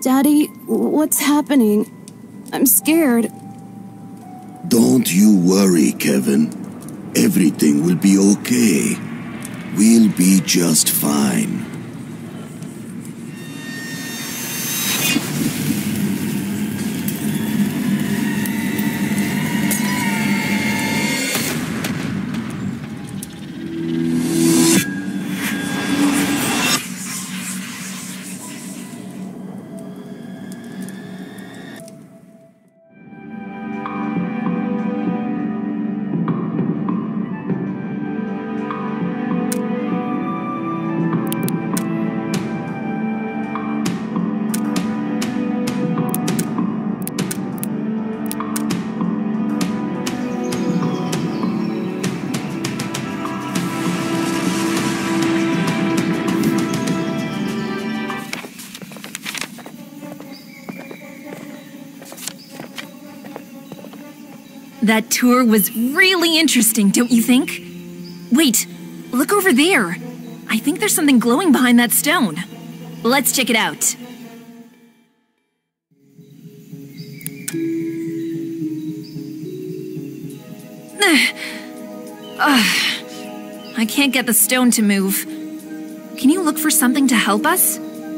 Daddy, what's happening? I'm scared. Don't you worry, Kevin. Everything will be okay. We'll be just fine. That tour was really interesting, don't you think? Wait, look over there. I think there's something glowing behind that stone. Let's check it out. I can't get the stone to move. Can you look for something to help us?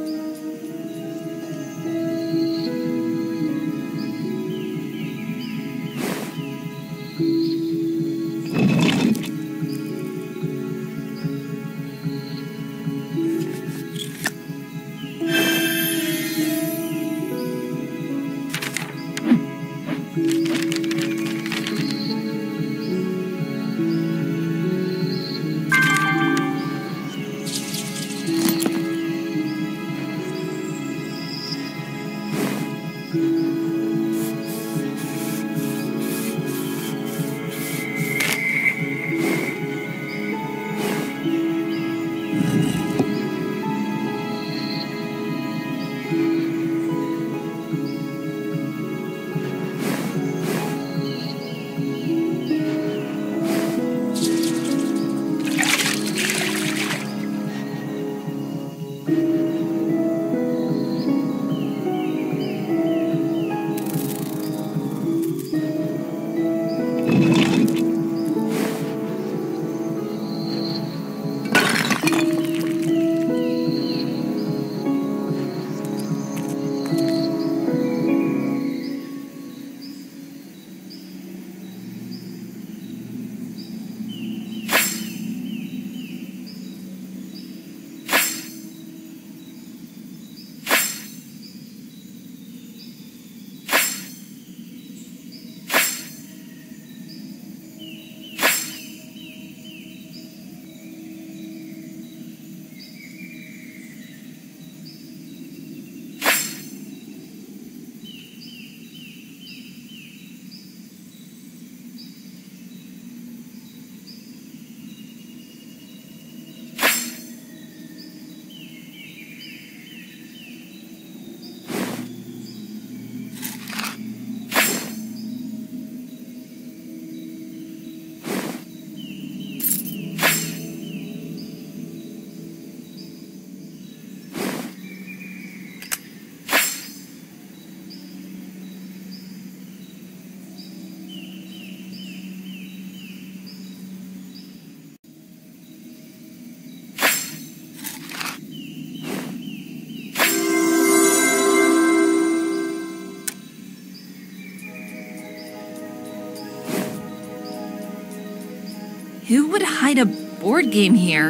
Who would hide a board game here?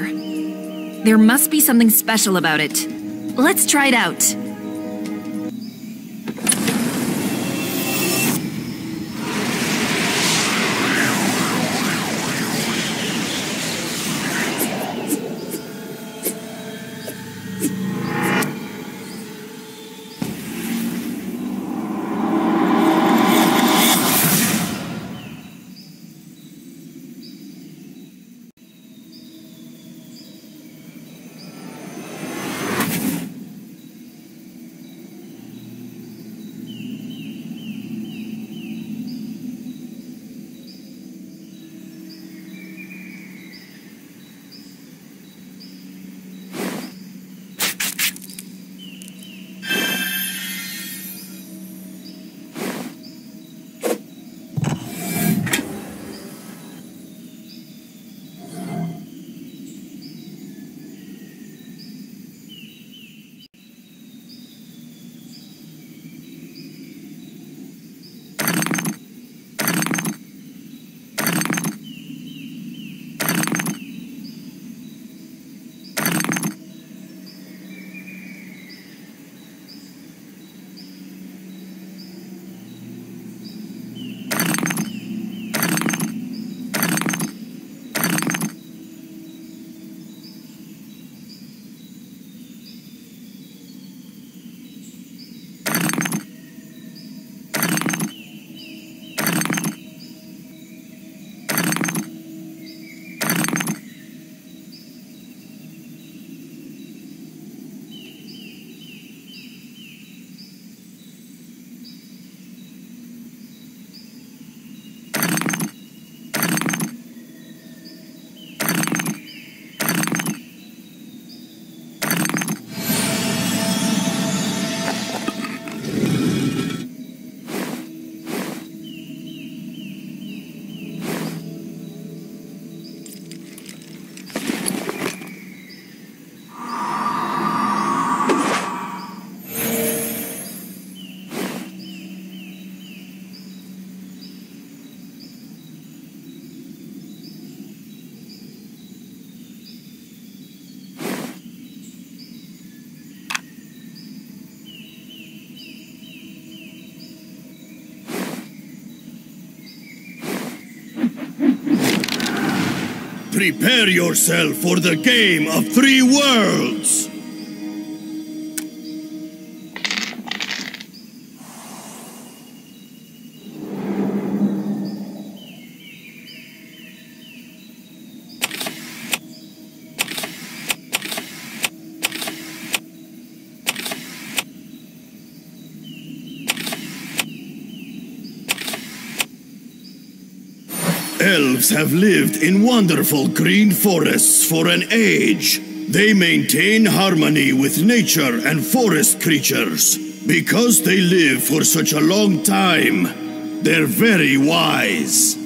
There must be something special about it. Let's try it out. Prepare yourself for the game of 3 worlds! Elves have lived in wonderful green forests for an age. They maintain harmony with nature and forest creatures. Because they live for such a long time, they're very wise.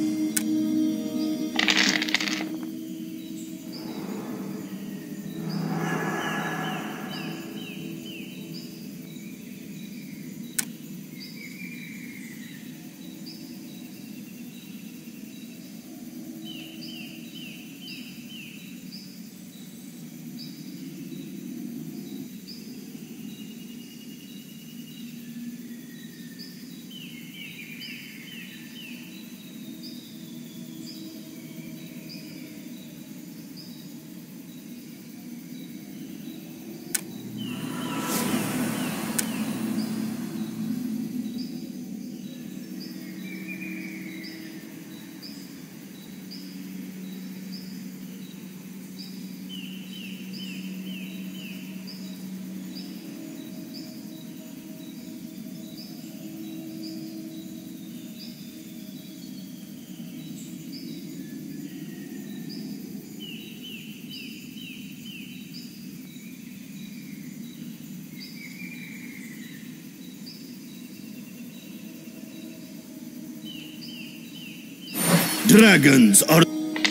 Dragons are...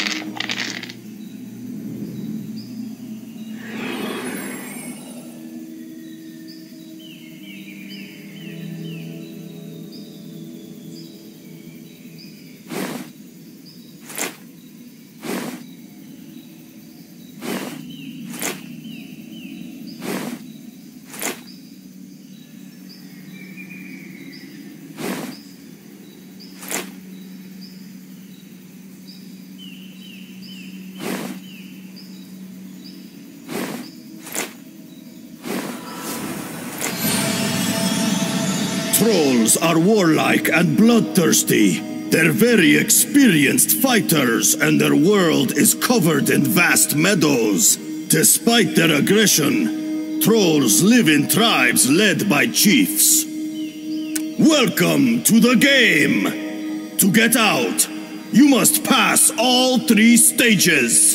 Trolls are warlike and bloodthirsty. They're very experienced fighters, and their world is covered in vast meadows. Despite their aggression, trolls live in tribes led by chiefs. Welcome to the game! To get out, you must pass all 3 stages.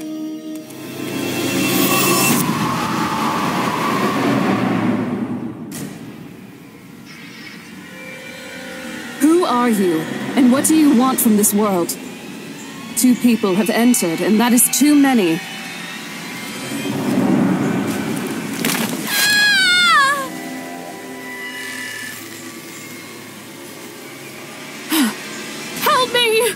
Who are you, and what do you want from this world? 2 people have entered, and that is too many. Help me!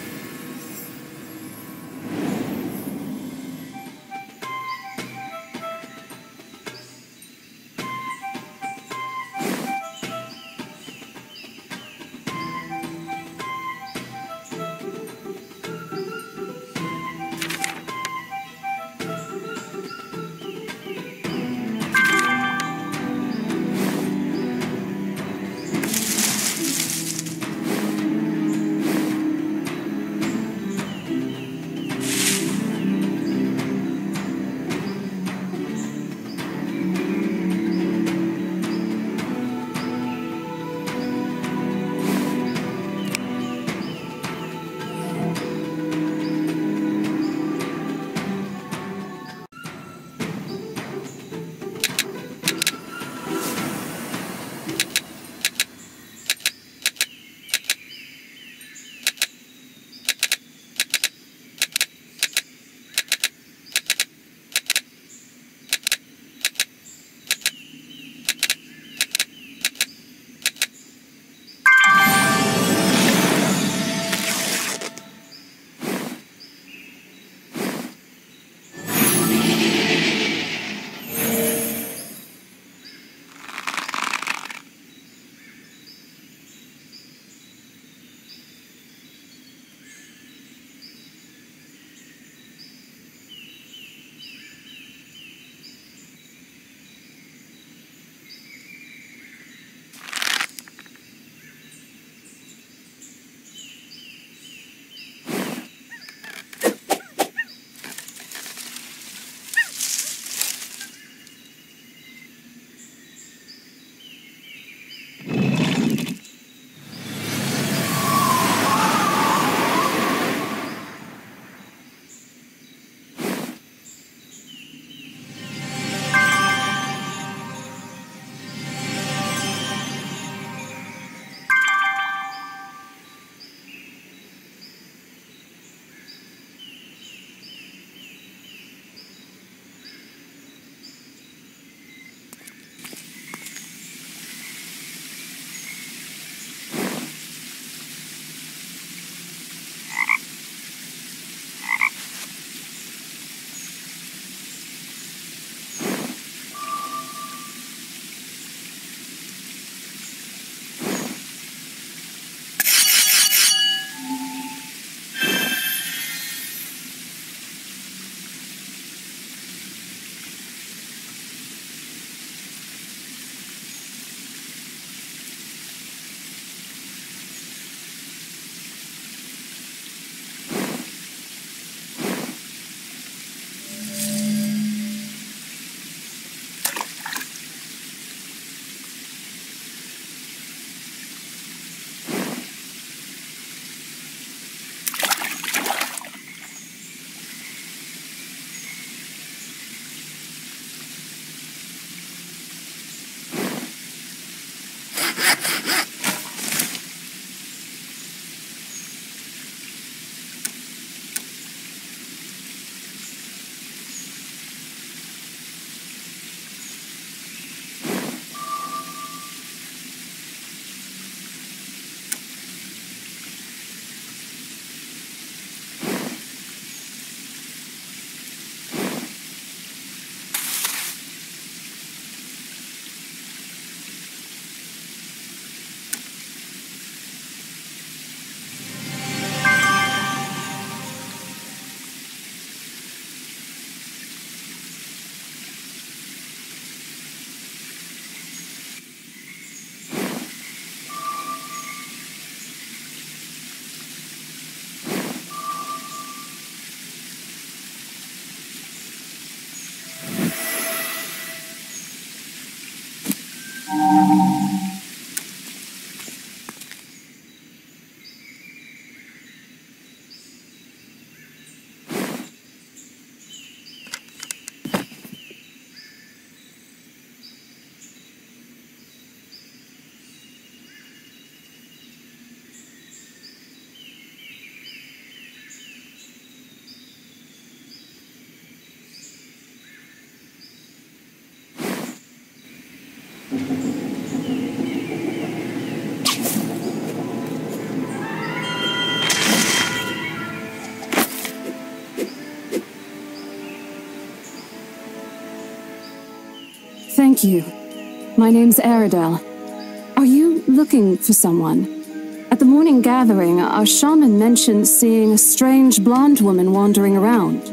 Thank you. My name's Aradel. Are you looking for someone? At the morning gathering, our shaman mentioned seeing a strange blonde woman wandering around.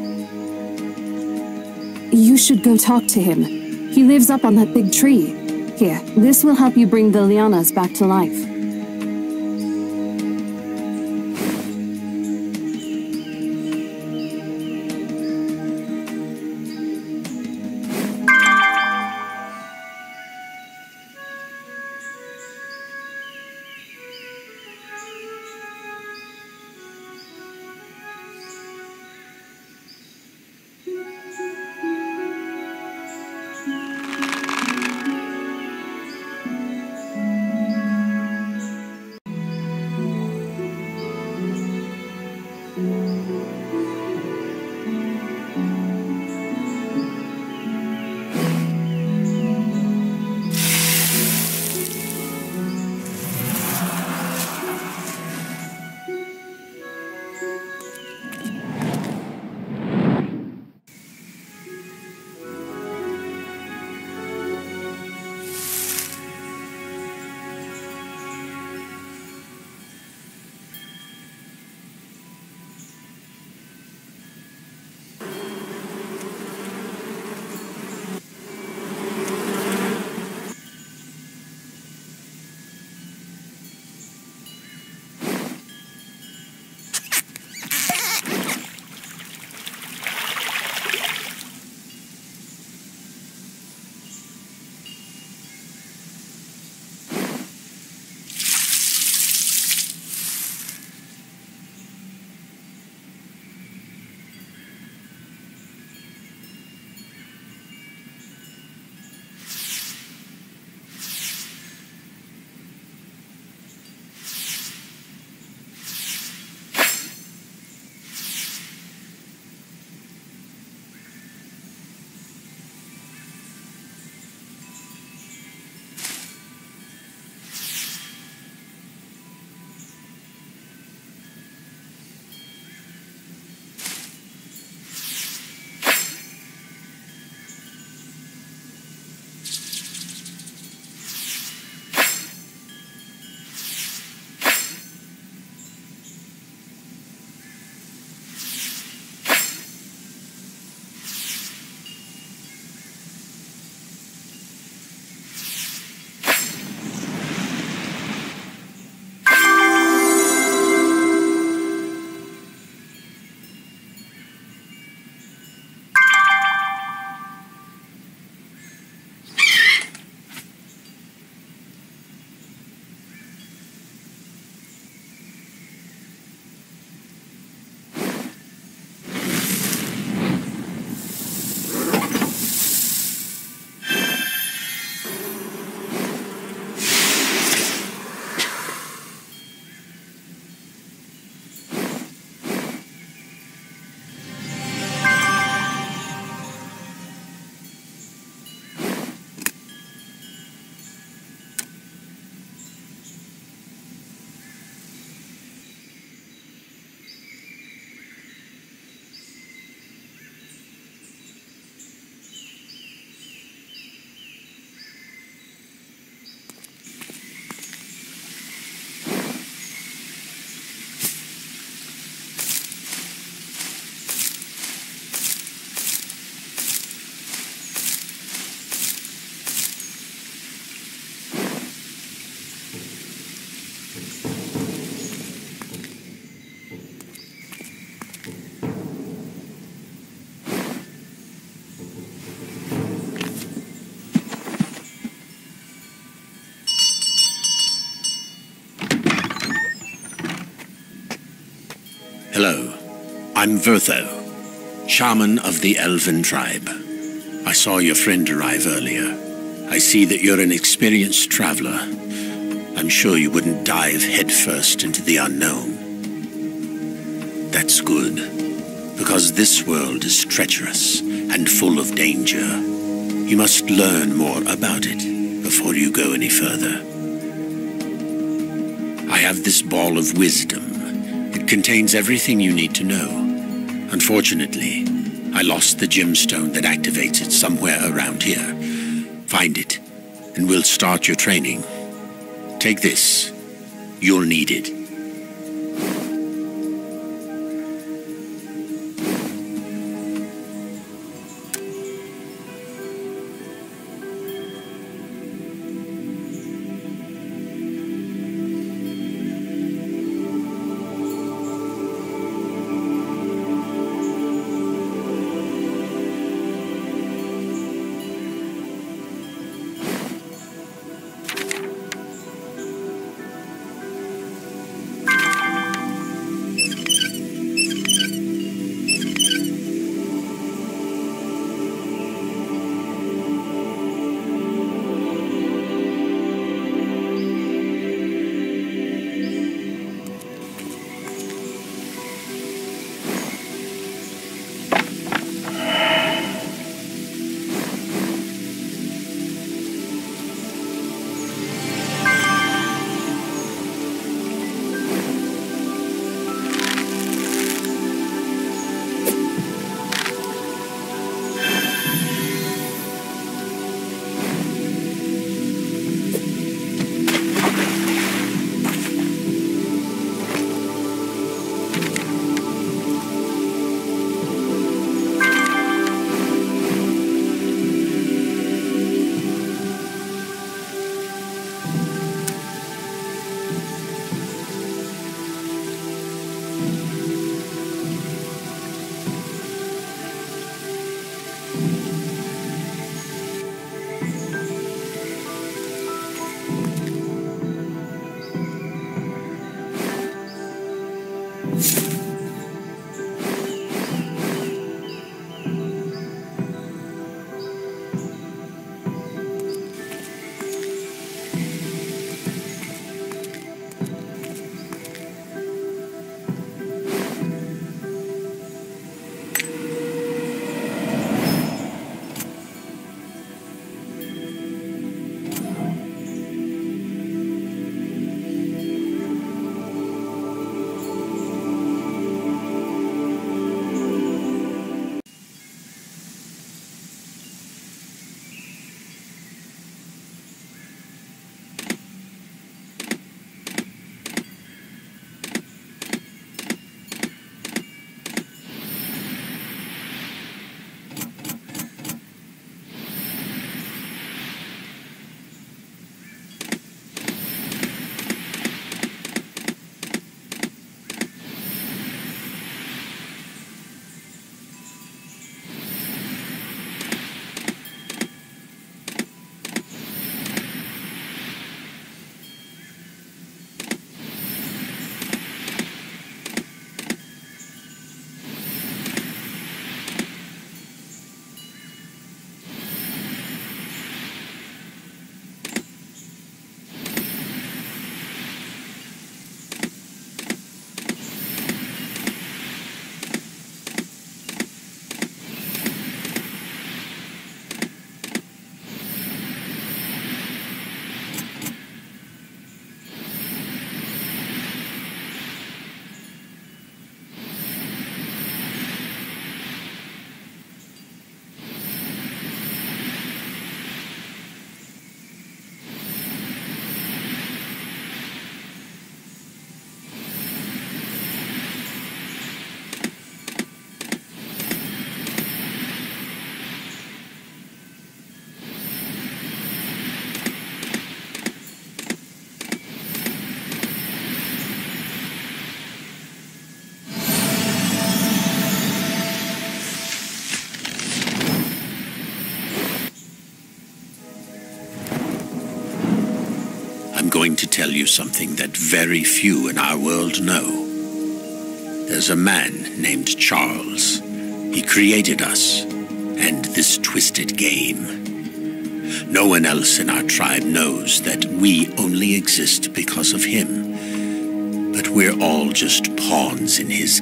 You should go talk to him. He lives up on that big tree. Here, this will help you bring the lianas back to life. Hello, I'm Vertho, shaman of the Elven tribe. I saw your friend arrive earlier. I see that you're an experienced traveler. I'm sure you wouldn't dive headfirst into the unknown. That's good, because this world is treacherous and full of danger. You must learn more about it before you go any further. I have this ball of wisdom. It contains everything you need to know. Unfortunately, I lost the gemstone that activates it somewhere around here. Find it, and we'll start your training. Take this. You'll need it. I'm going to tell you something that very few in our world know. There's a man named Charles. He created us and this twisted game. No one else in our tribe knows that we only exist because of him, but we're all just pawns in his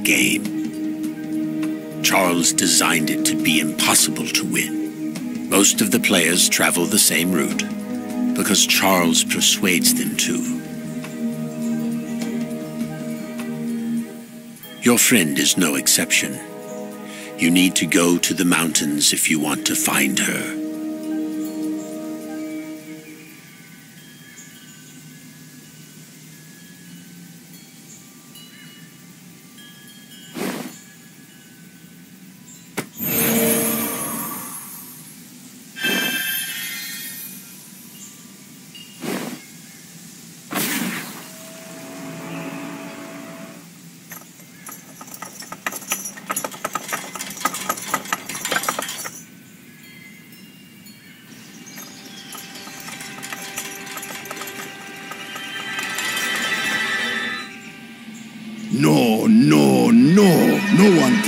game. Charles designed it to be impossible to win. Most of the players travel the same route, because Charles persuades them to. Your friend is no exception. You need to go to the mountains if you want to find her.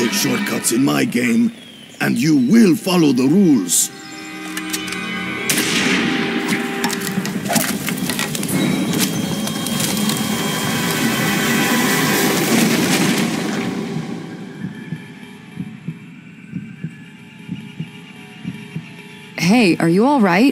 take shortcuts in my game, and you will follow the rules. Hey, are you all right?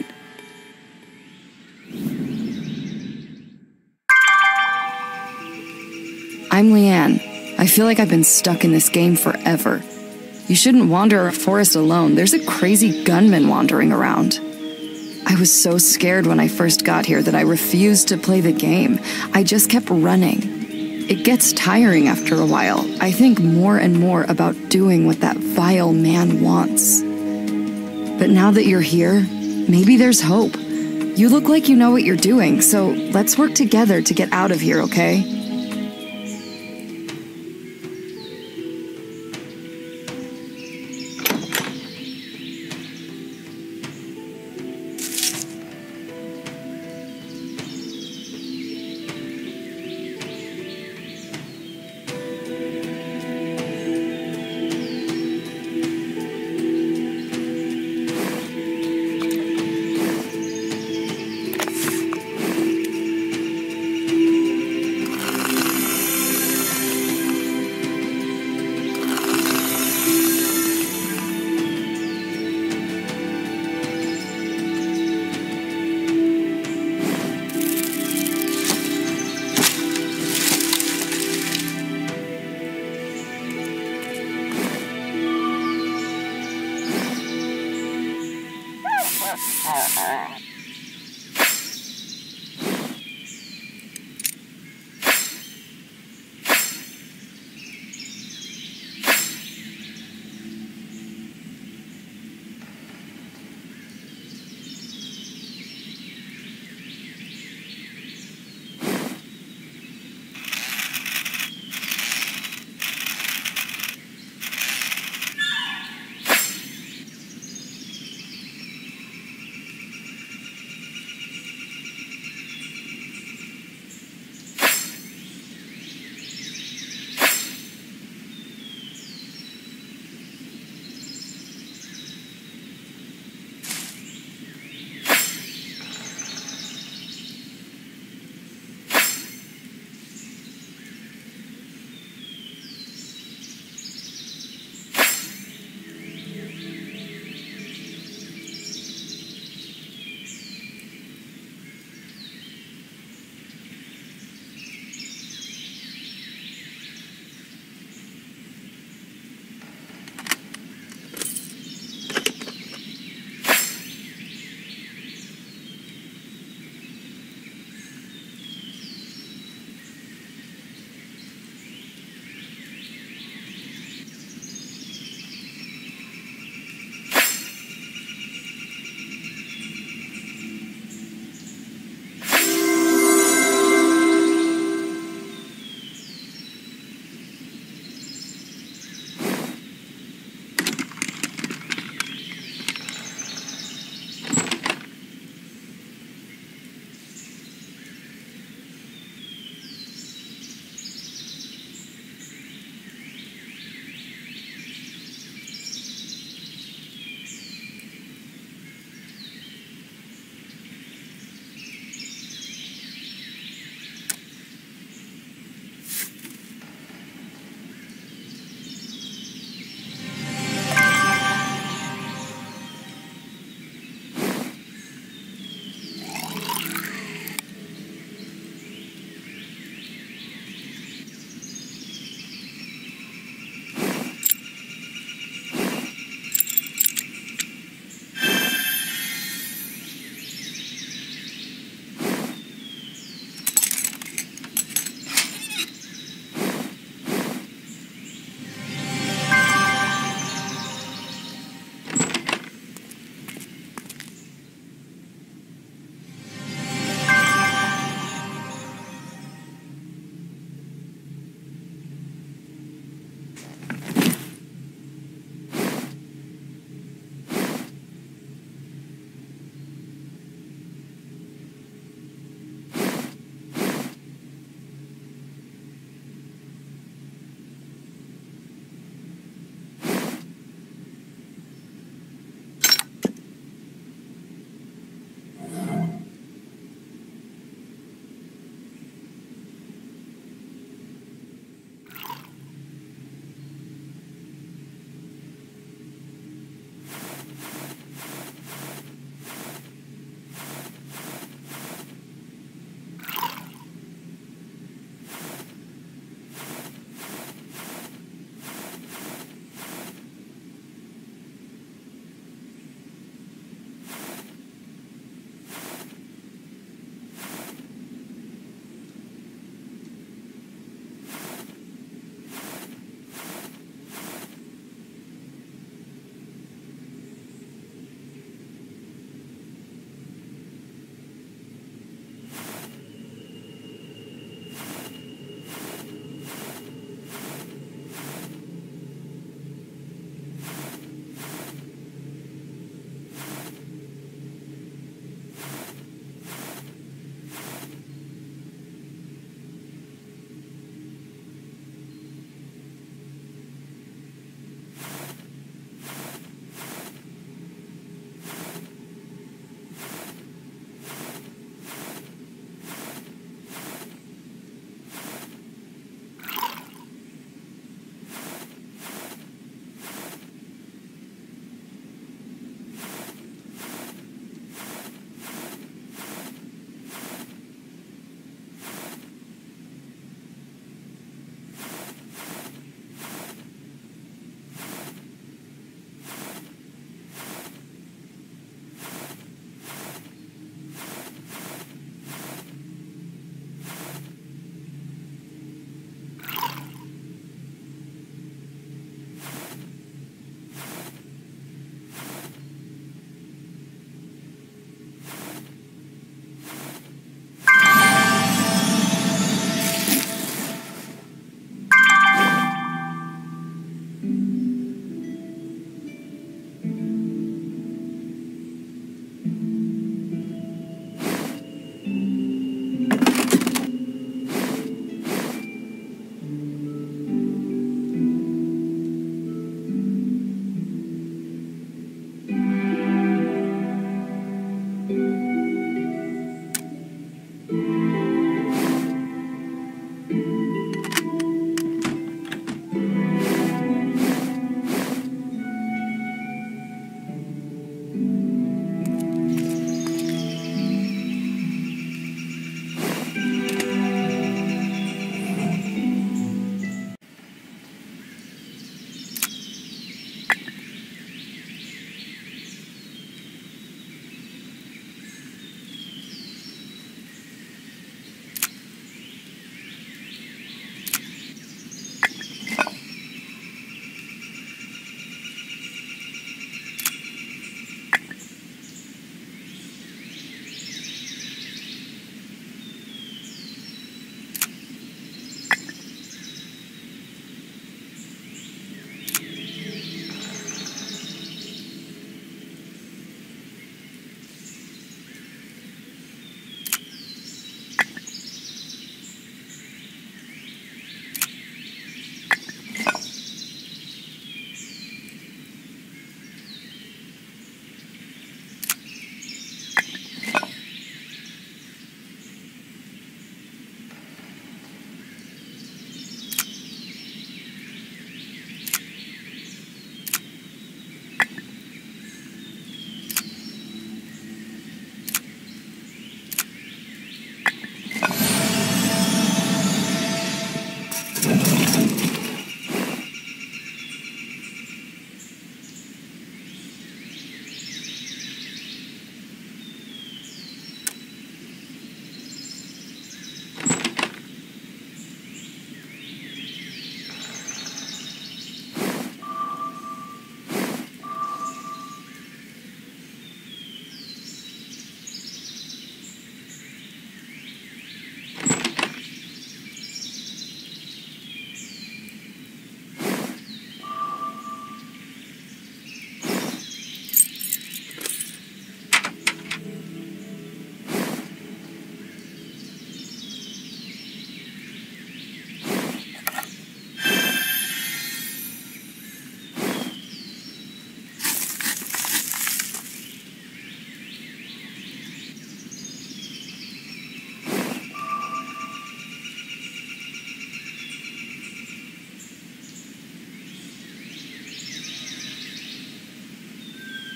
I'm Leanne. I feel like I've been stuck in this game forever. You shouldn't wander a forest alone. There's a crazy gunman wandering around. I was so scared when I first got here that I refused to play the game. I just kept running. It gets tiring after a while. I think more and more about doing what that vile man wants. But now that you're here, maybe there's hope. You look like you know what you're doing, so let's work together to get out of here, okay?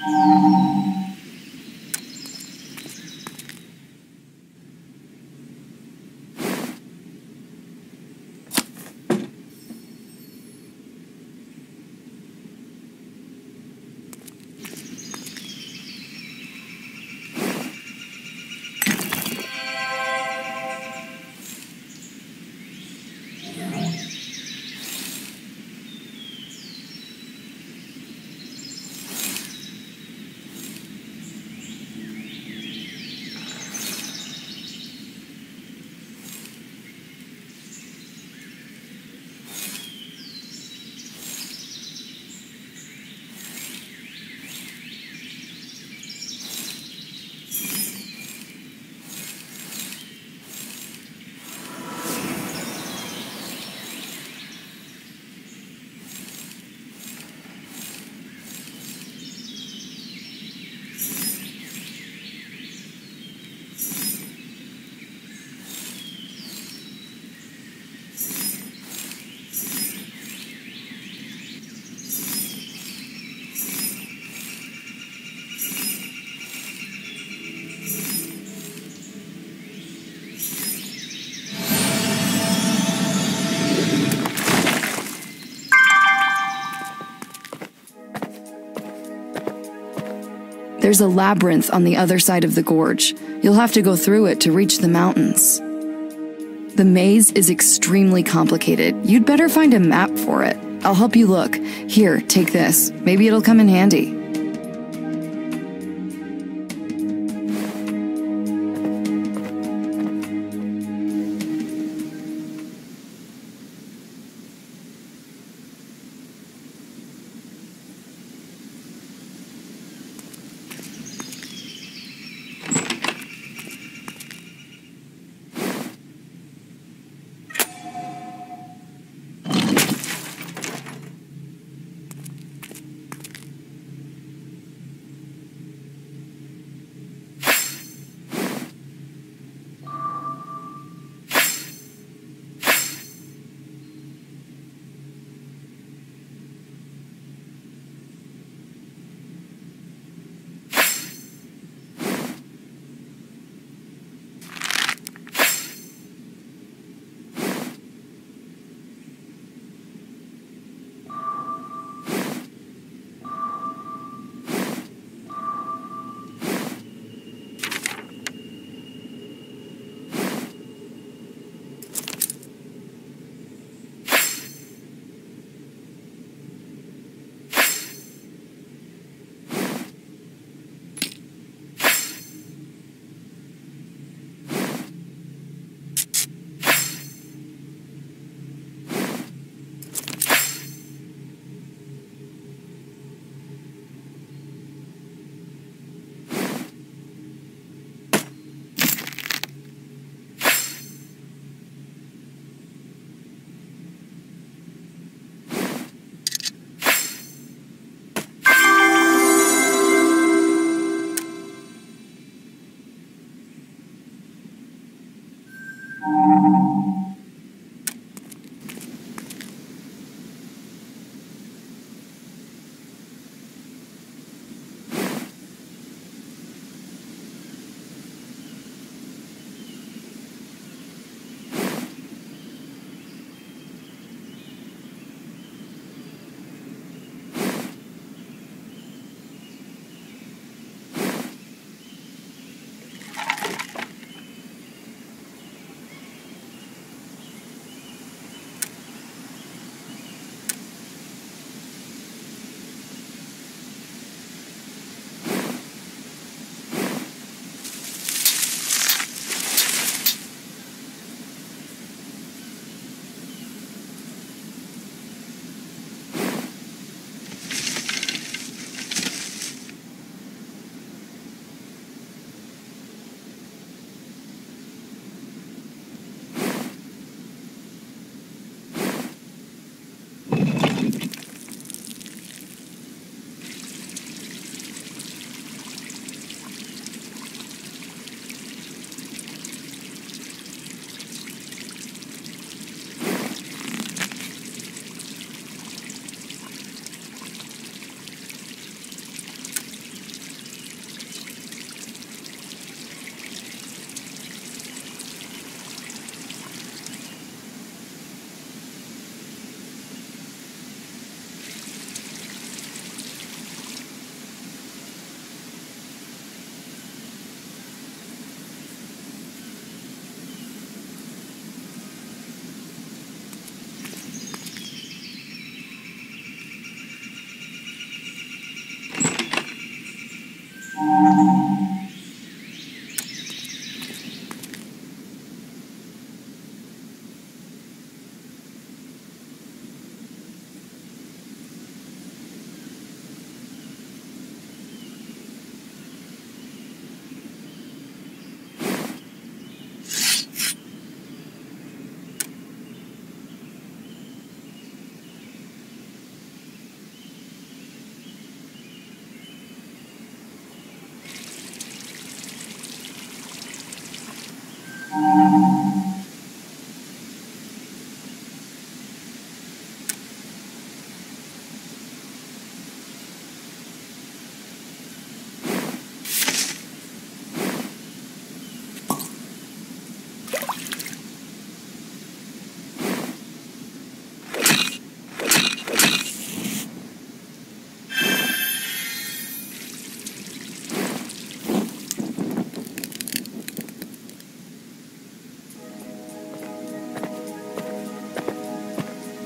There's a labyrinth on the other side of the gorge. You'll have to go through it to reach the mountains. The maze is extremely complicated. You'd better find a map for it. I'll help you look. Here, take this. Maybe it'll come in handy.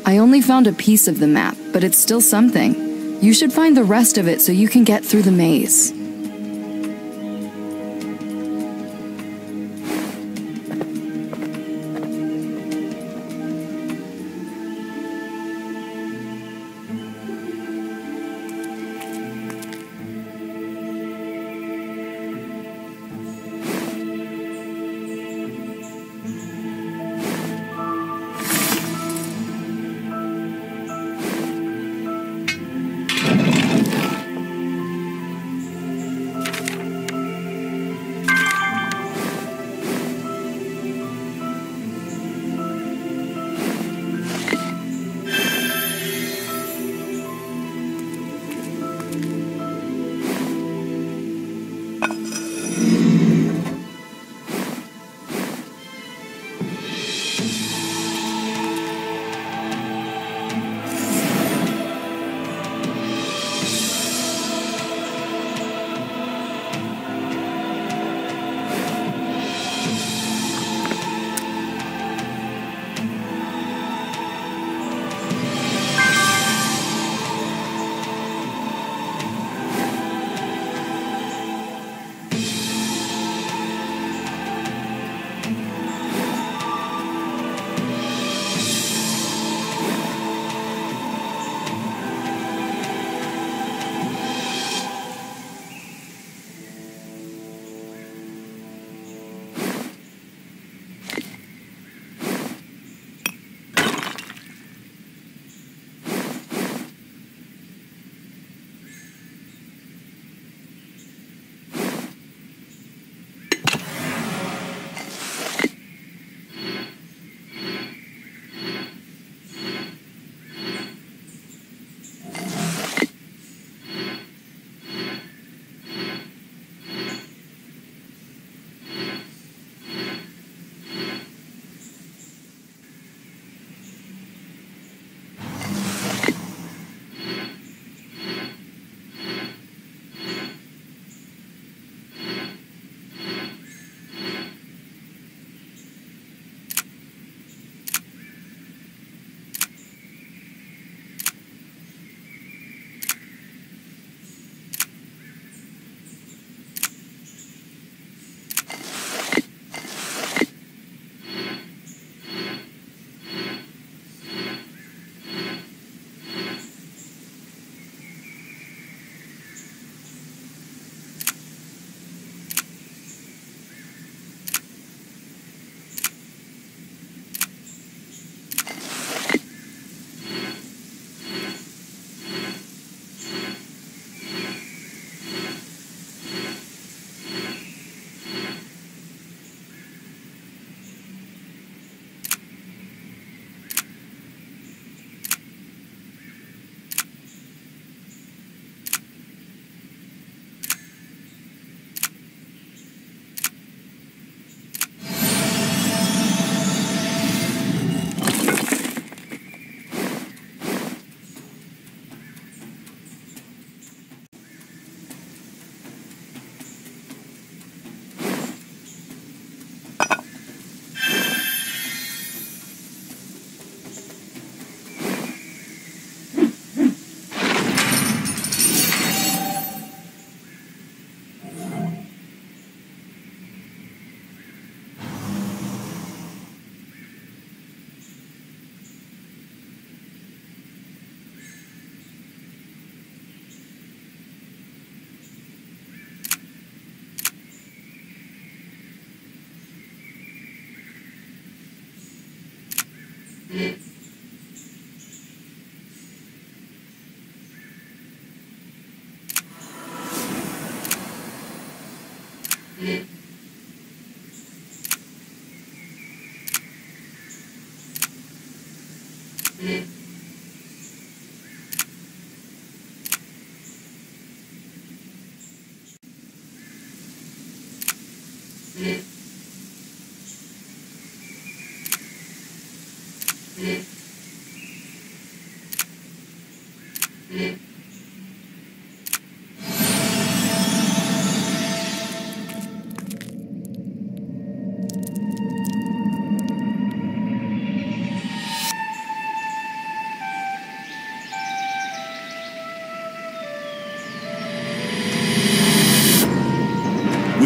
I only found a piece of the map, but it's still something. You should find the rest of it so you can get through the maze.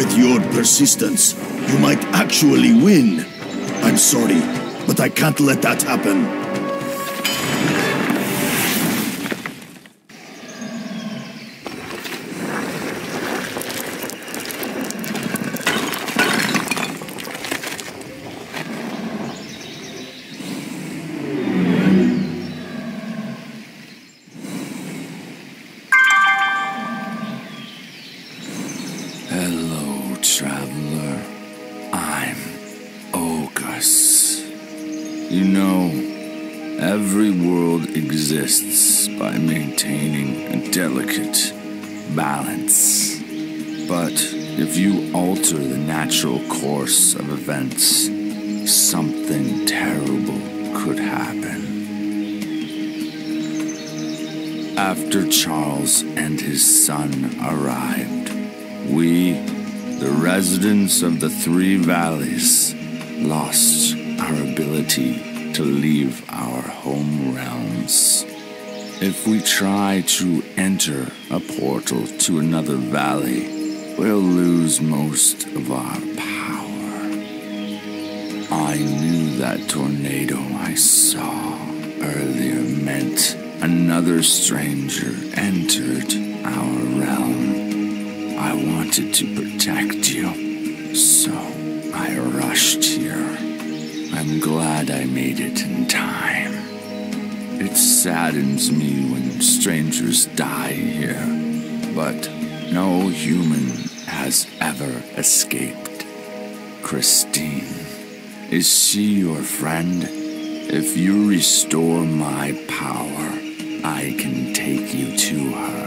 With your persistence, you might actually win. I'm sorry, but I can't let that happen. Hello, traveler. I'm Ogus. You know, every world exists by maintaining a delicate balance. But if you alter the natural course of events, something terrible could happen. After Charles and his son arrived, we, the residents of the Three Valleys, lost our ability to leave our home realms. If we try to enter a portal to another valley, we'll lose most of our power. I knew that tornado I saw earlier meant another stranger entered our realm. I wanted to protect you, so I rushed here. I'm glad I made it in time. It saddens me when strangers die here, but no human has ever escaped. Christine, is she your friend? If you restore my power, I can take you to her.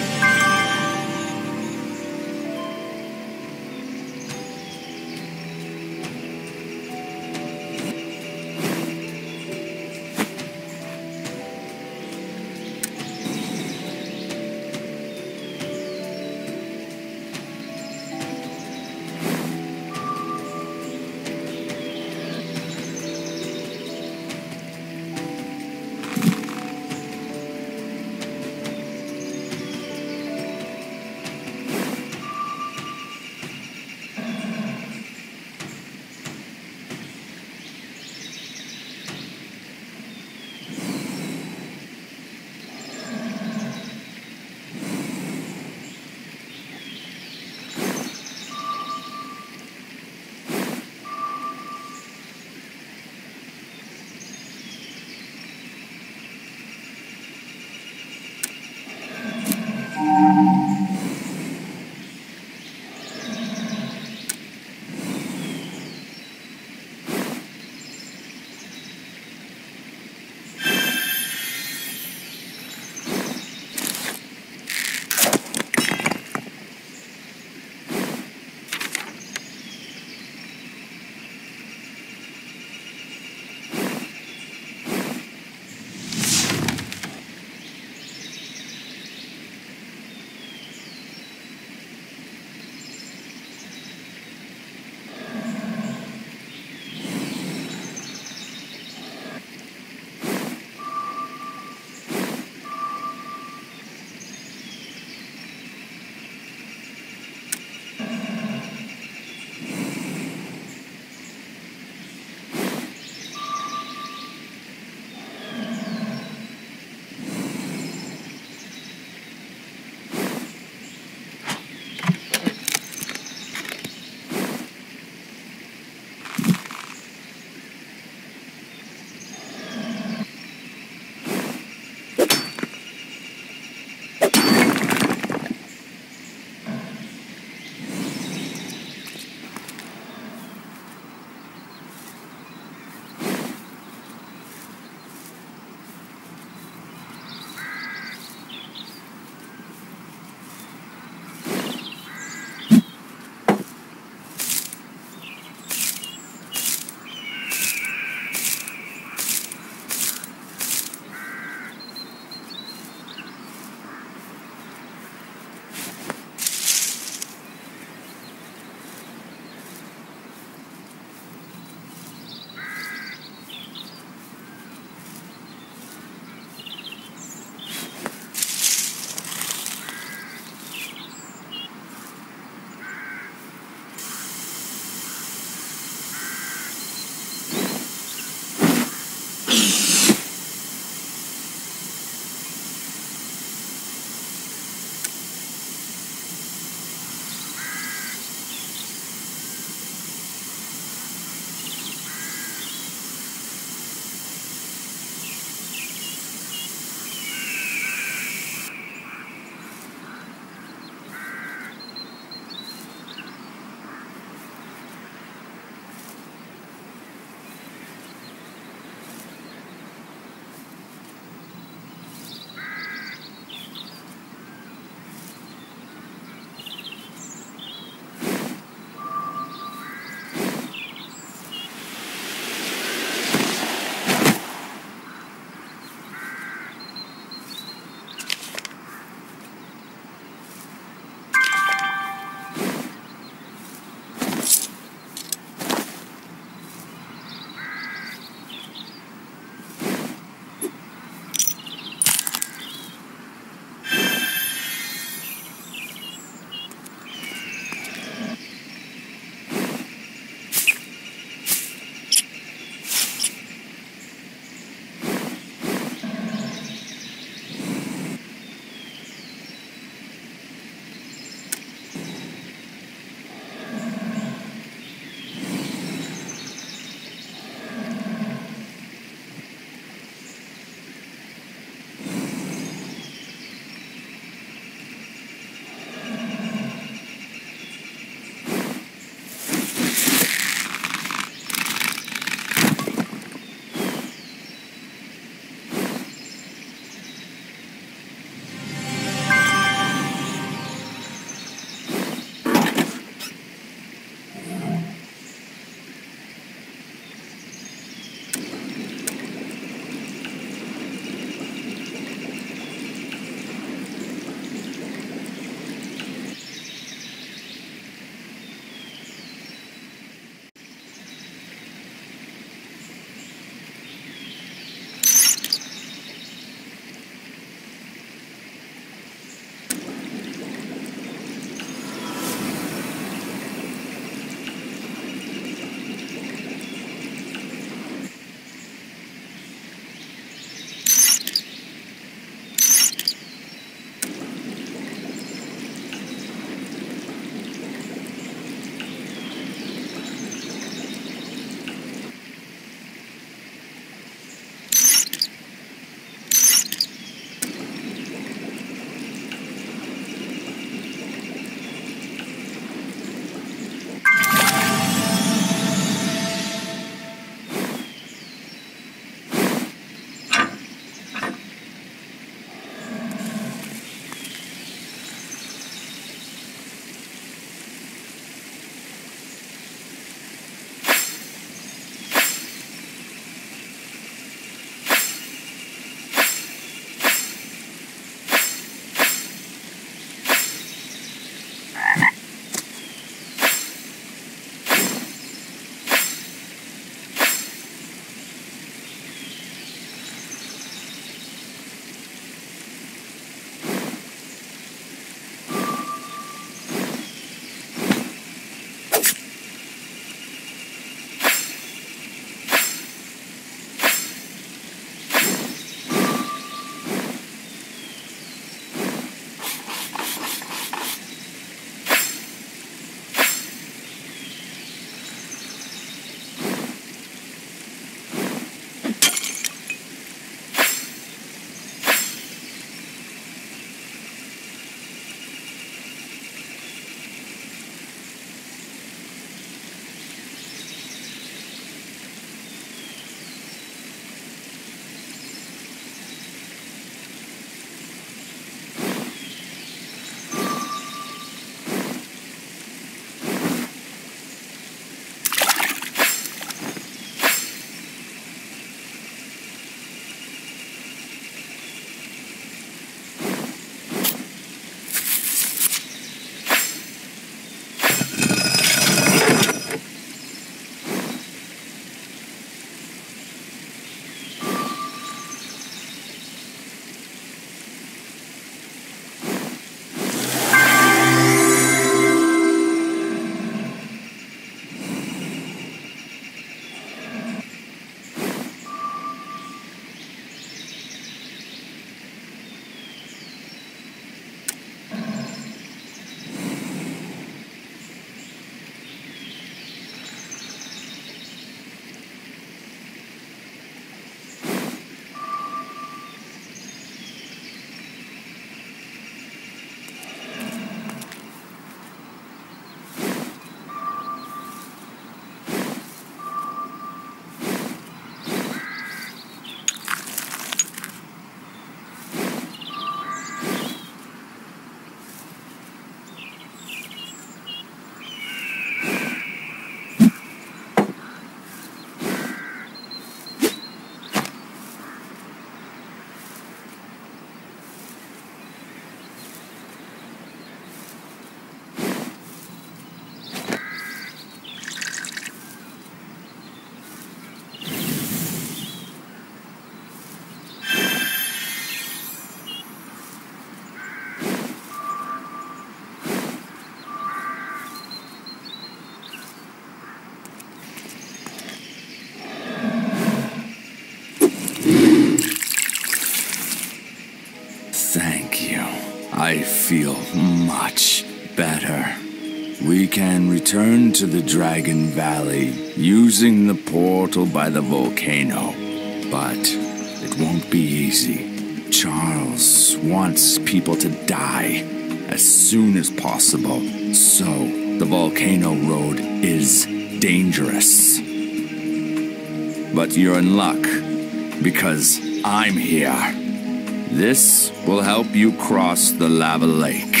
I feel much better. We can return to the Dragon Valley using the portal by the volcano, but it won't be easy. Charles wants people to die as soon as possible, so the volcano road is dangerous. But you're in luck, because I'm here. This will help you cross the lava lake.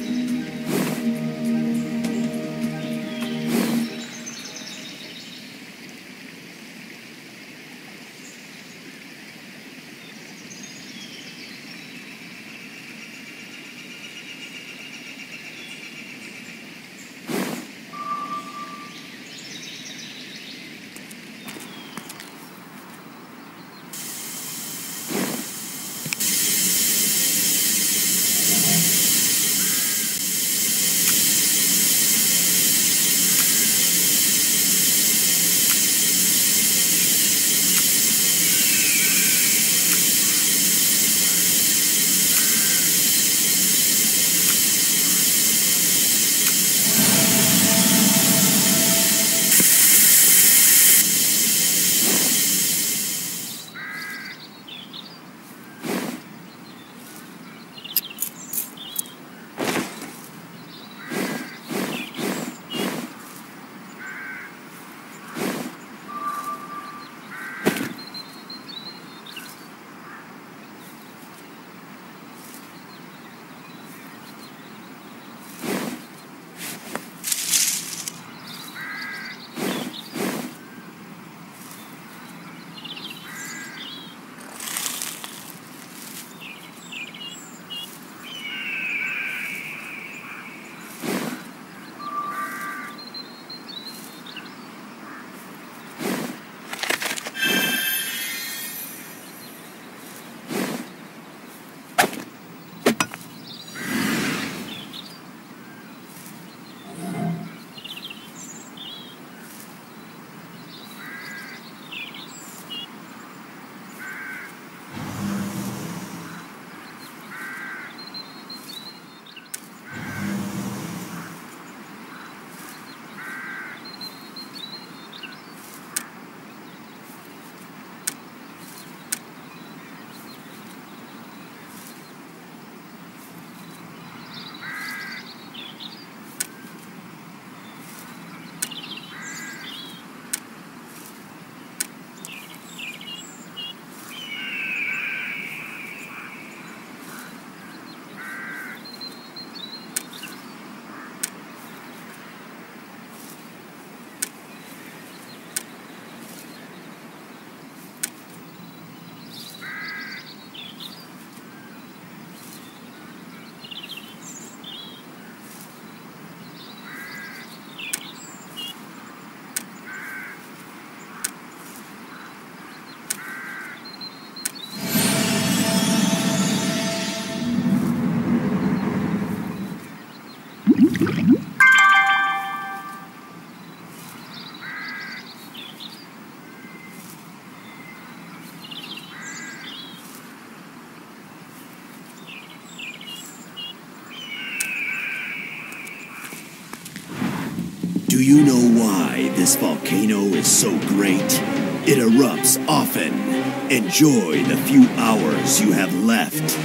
Do you know why this volcano is so great? It erupts often. Enjoy the few hours you have left.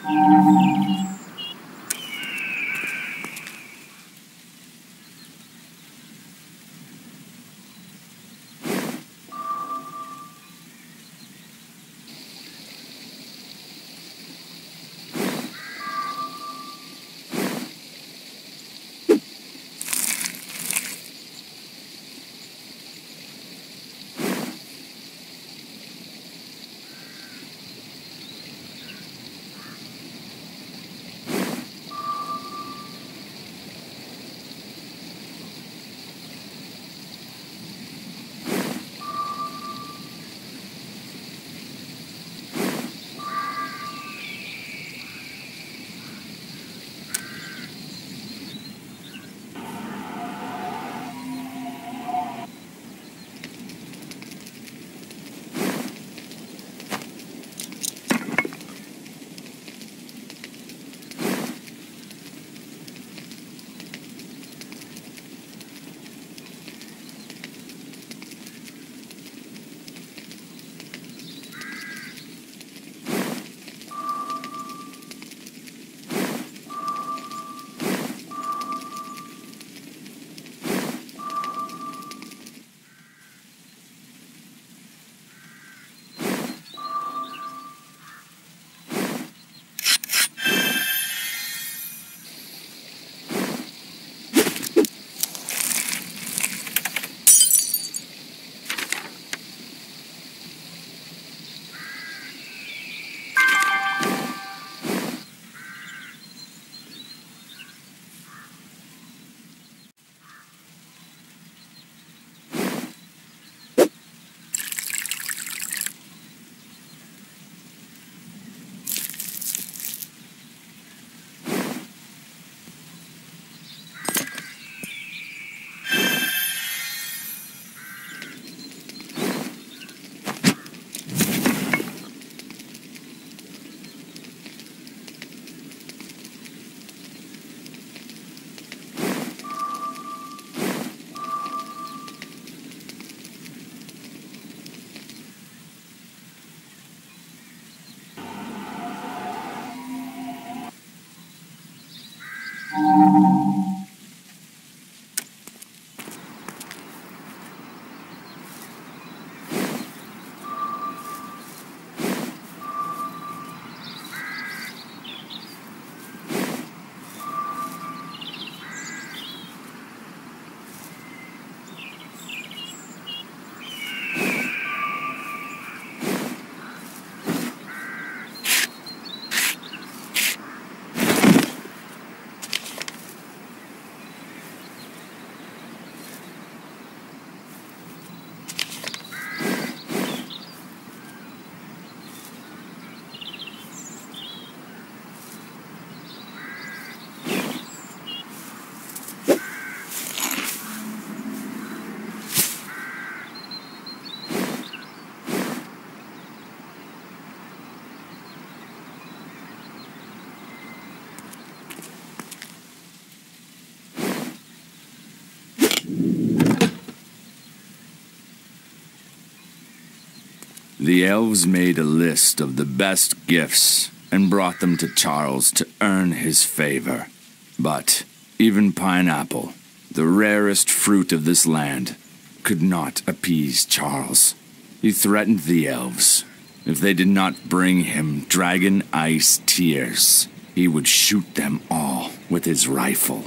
The elves made a list of the best gifts and brought them to Charles to earn his favor. But even pineapple, the rarest fruit of this land, could not appease Charles. He threatened the elves. If they did not bring him dragon ice tears, he would shoot them all with his rifle.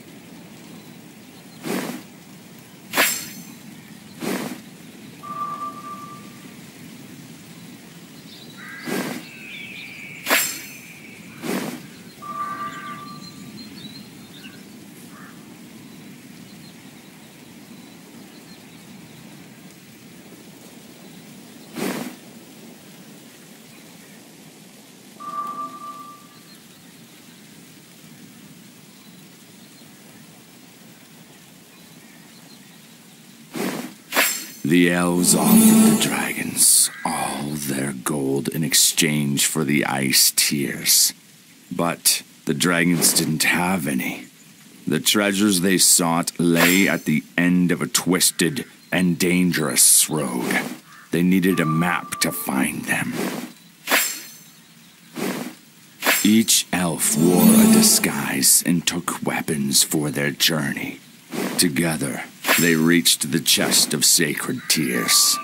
The elves offered the dragons all their gold in exchange for the ice tears. But the dragons didn't have any. The treasures they sought lay at the end of a twisted and dangerous road. They needed a map to find them. Each elf wore a disguise and took weapons for their journey. Together, they reached the chest of sacred tears.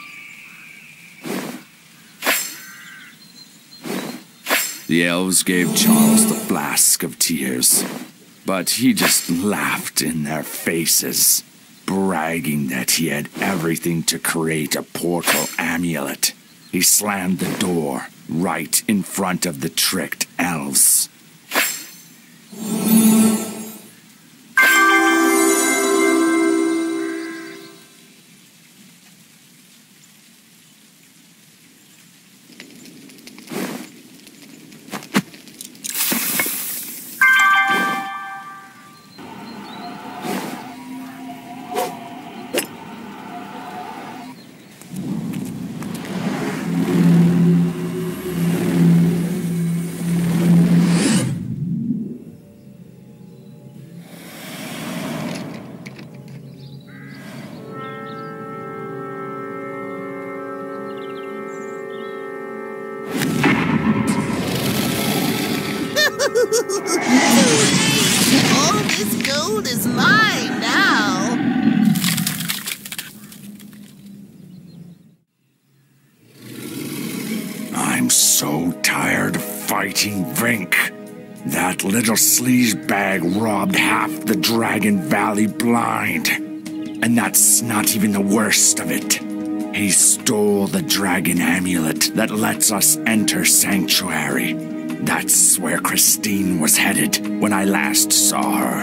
The elves gave Charles the flask of tears, but he just laughed in their faces, bragging that he had everything to create a portal amulet. He slammed the door right in front of the tricked elves. All this gold is mine now. I'm so tired of fighting Vink. That little sleazebag robbed half the Dragon Valley blind. And that's not even the worst of it. He stole the dragon amulet that lets us enter Sanctuary. That's where Christine was headed when I last saw her.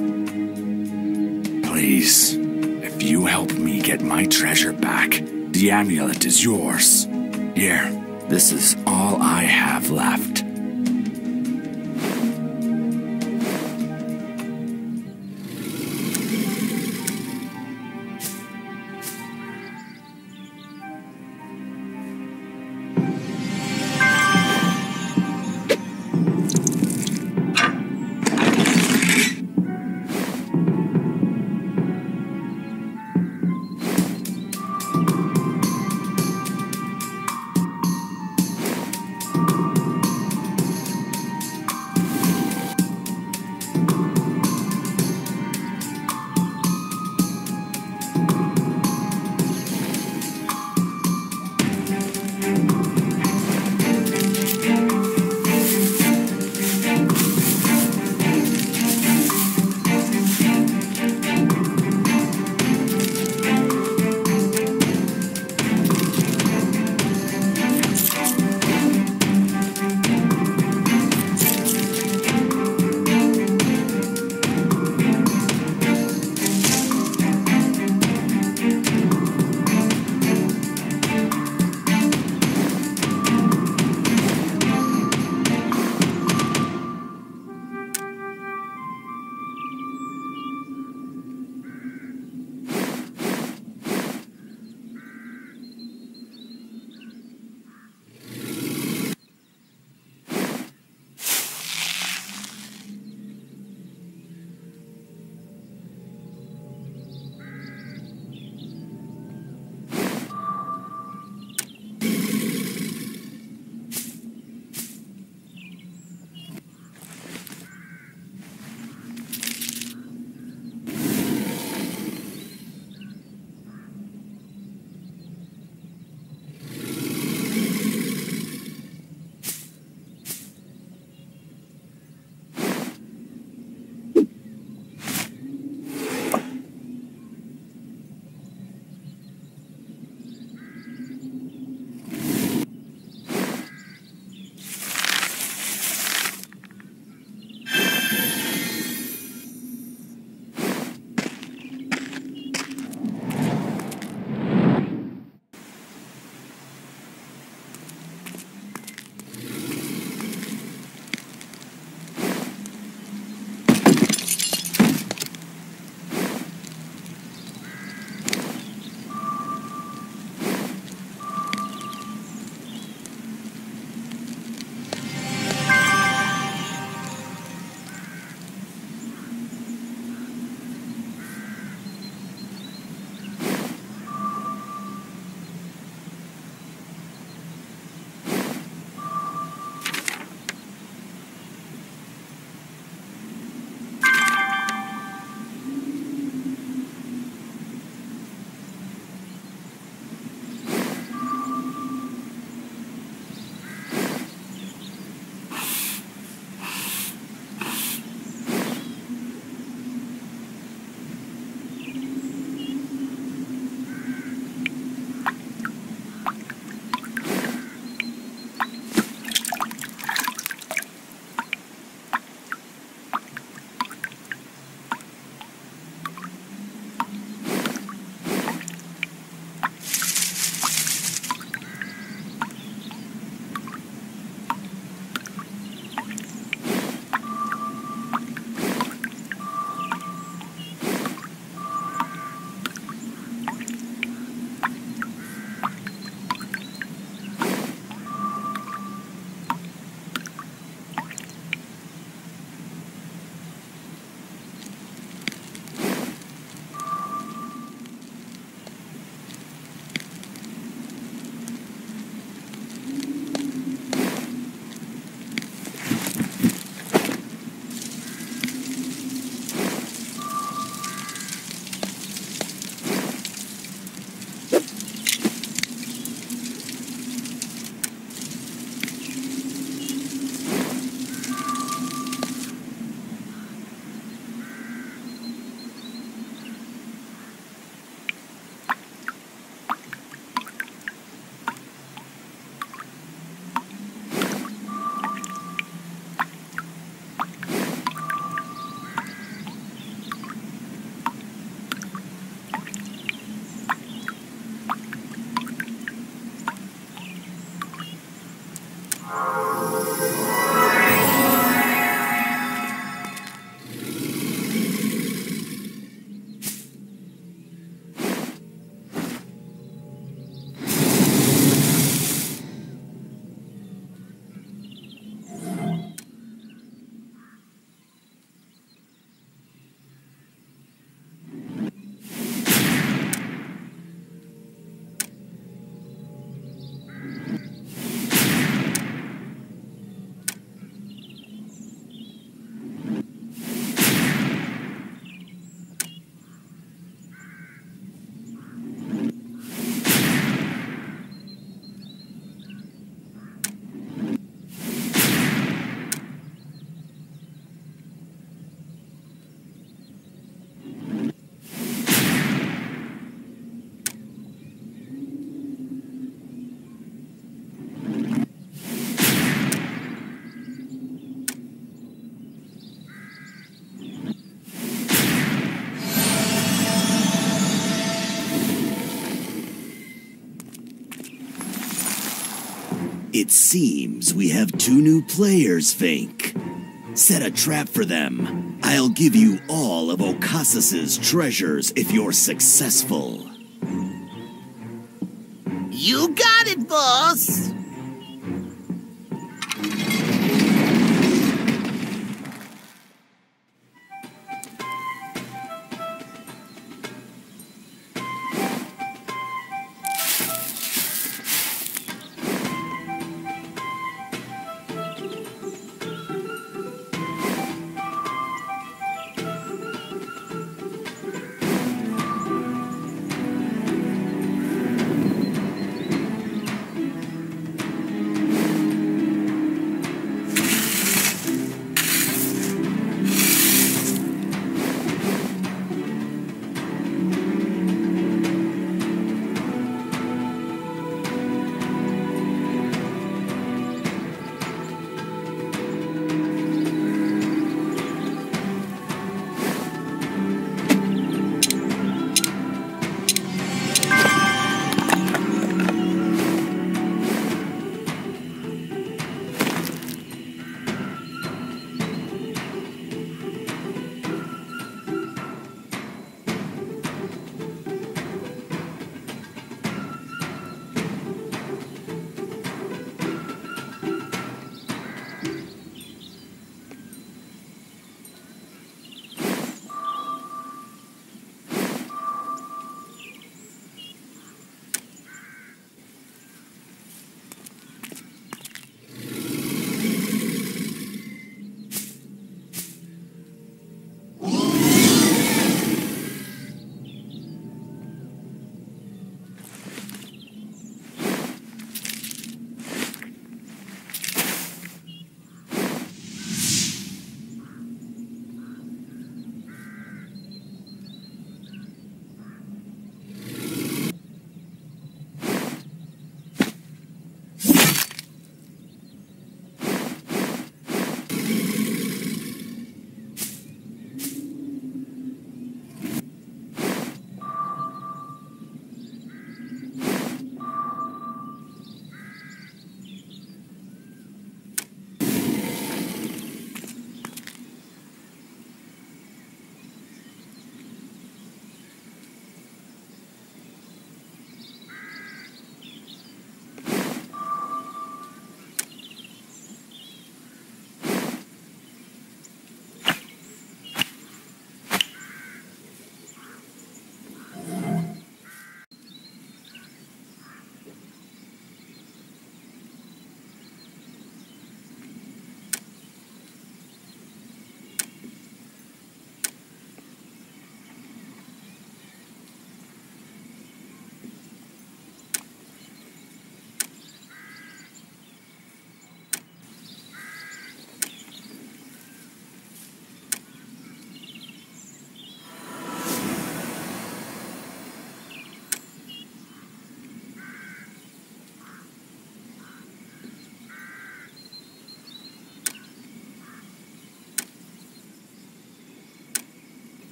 Please, if you help me get my treasure back, the amulet is yours. Here, this is all I have left. It seems we have 2 new players, Vink. Set a trap for them. I'll give you all of Okasis's treasures if you're successful. You got it, boss!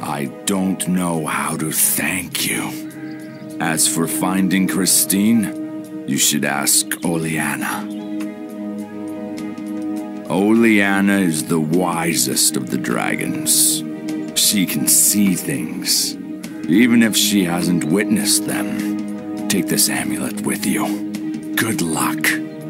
I don't know how to thank you. As for finding Christine, you should ask Oleana. Oleana is the wisest of the dragons. She can see things, even if she hasn't witnessed them. Take this amulet with you. Good luck.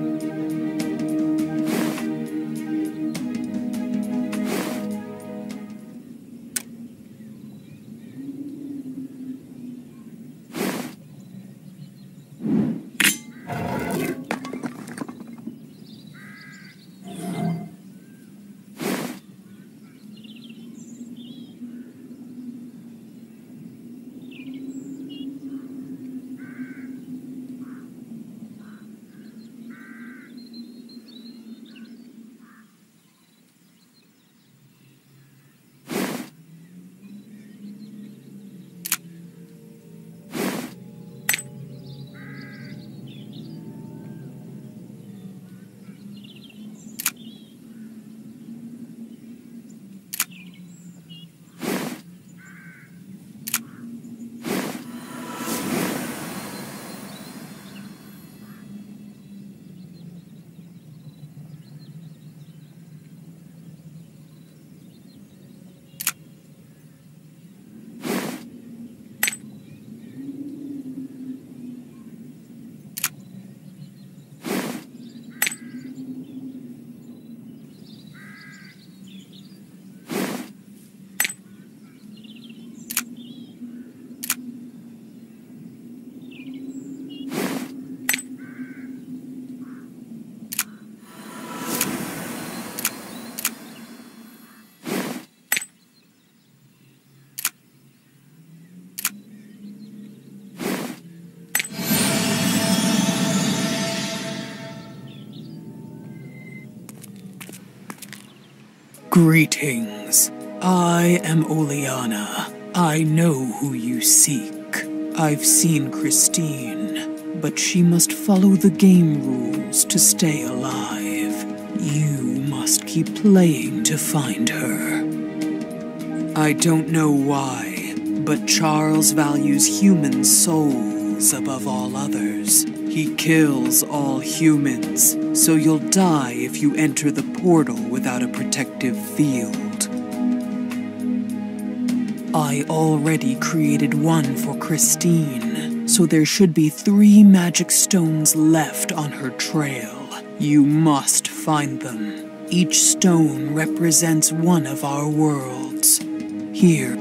Greetings. I am Oleana. I know who you seek. I've seen Christine, but she must follow the game rules to stay alive. You must keep playing to find her. I don't know why, but Charles values human souls above all others. He kills all humans, so you'll die if you enter the portal without a protective field. I already created one for Christine, so there should be 3 magic stones left on her trail. You must find them. Each stone represents one of our worlds. Here.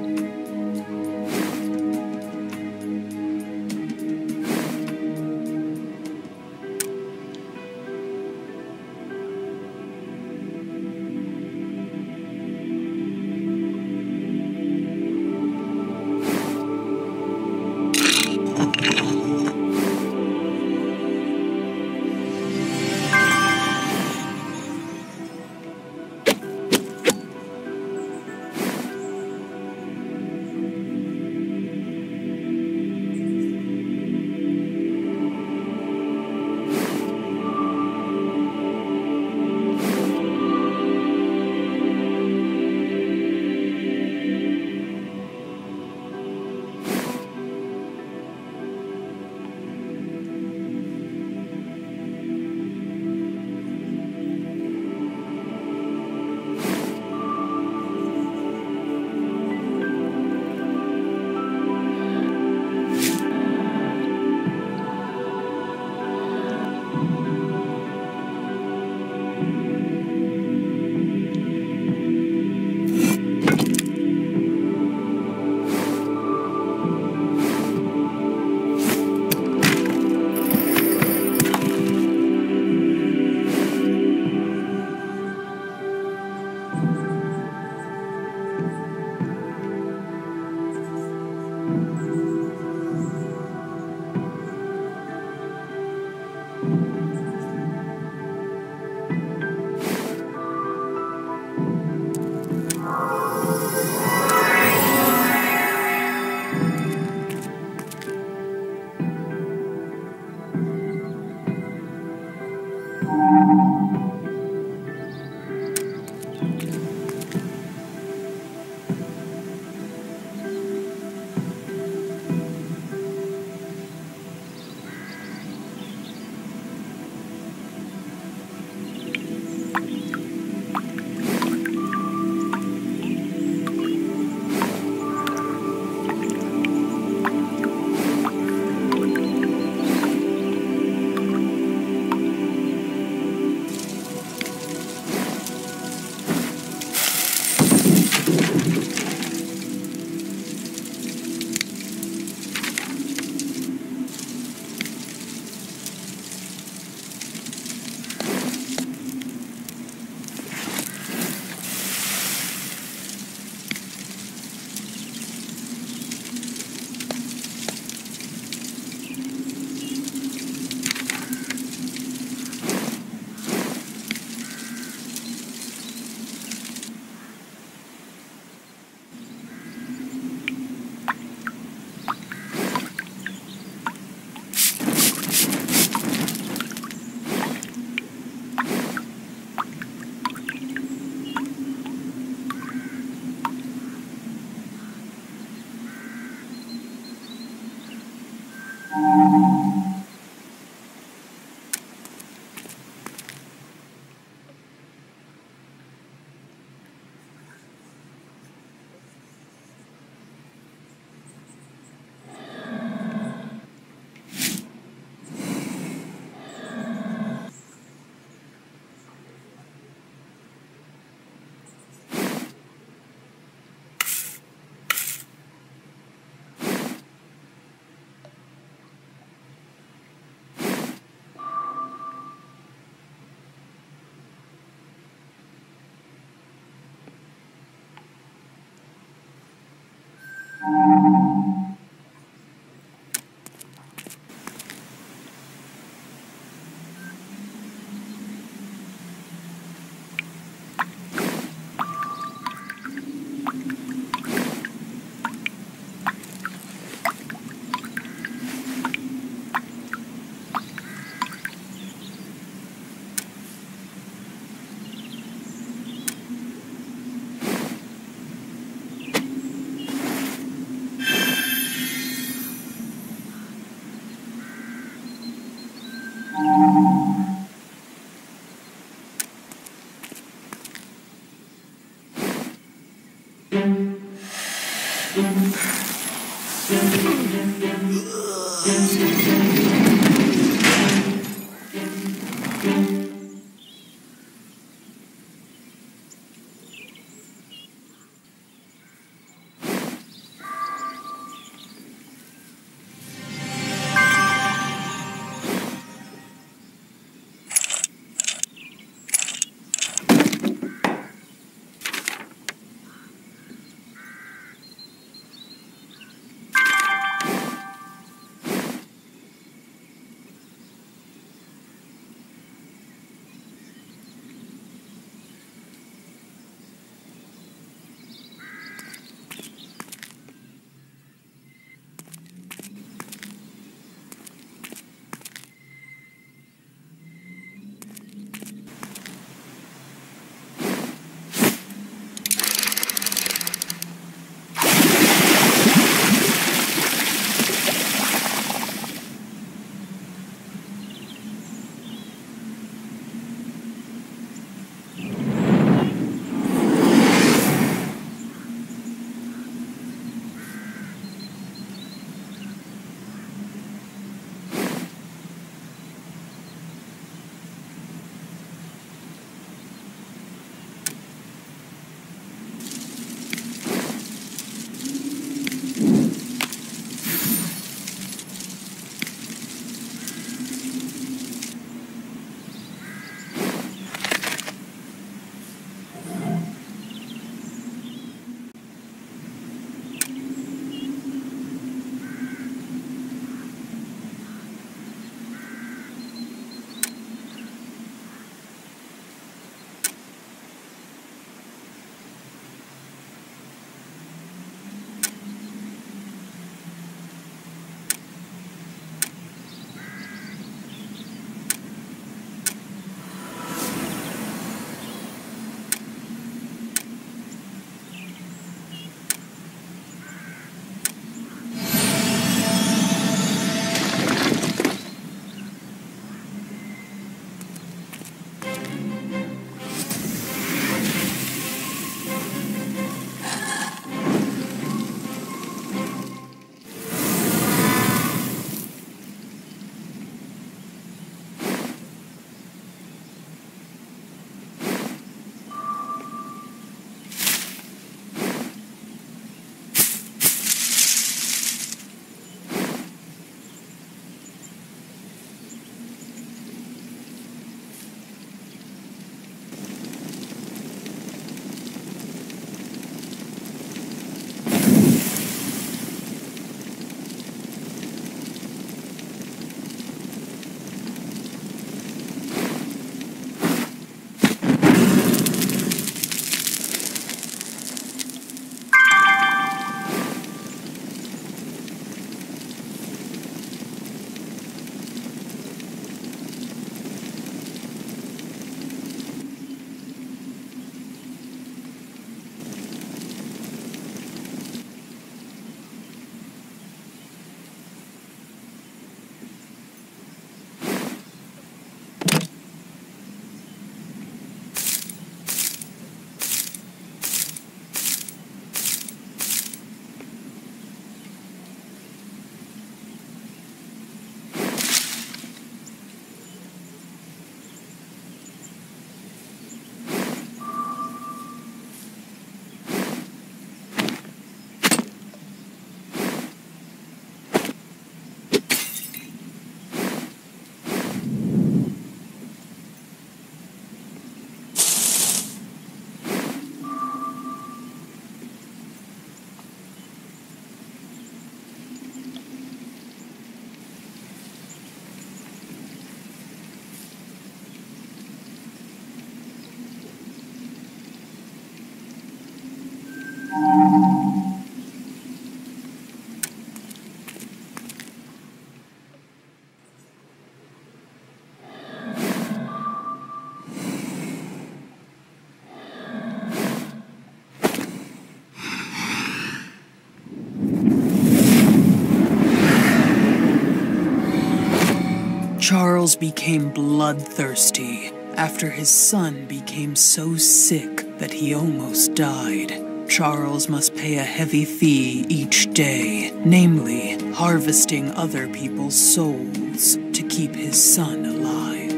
Charles became bloodthirsty after his son became so sick that he almost died. Charles must pay a heavy fee each day, namely, harvesting other people's souls to keep his son alive.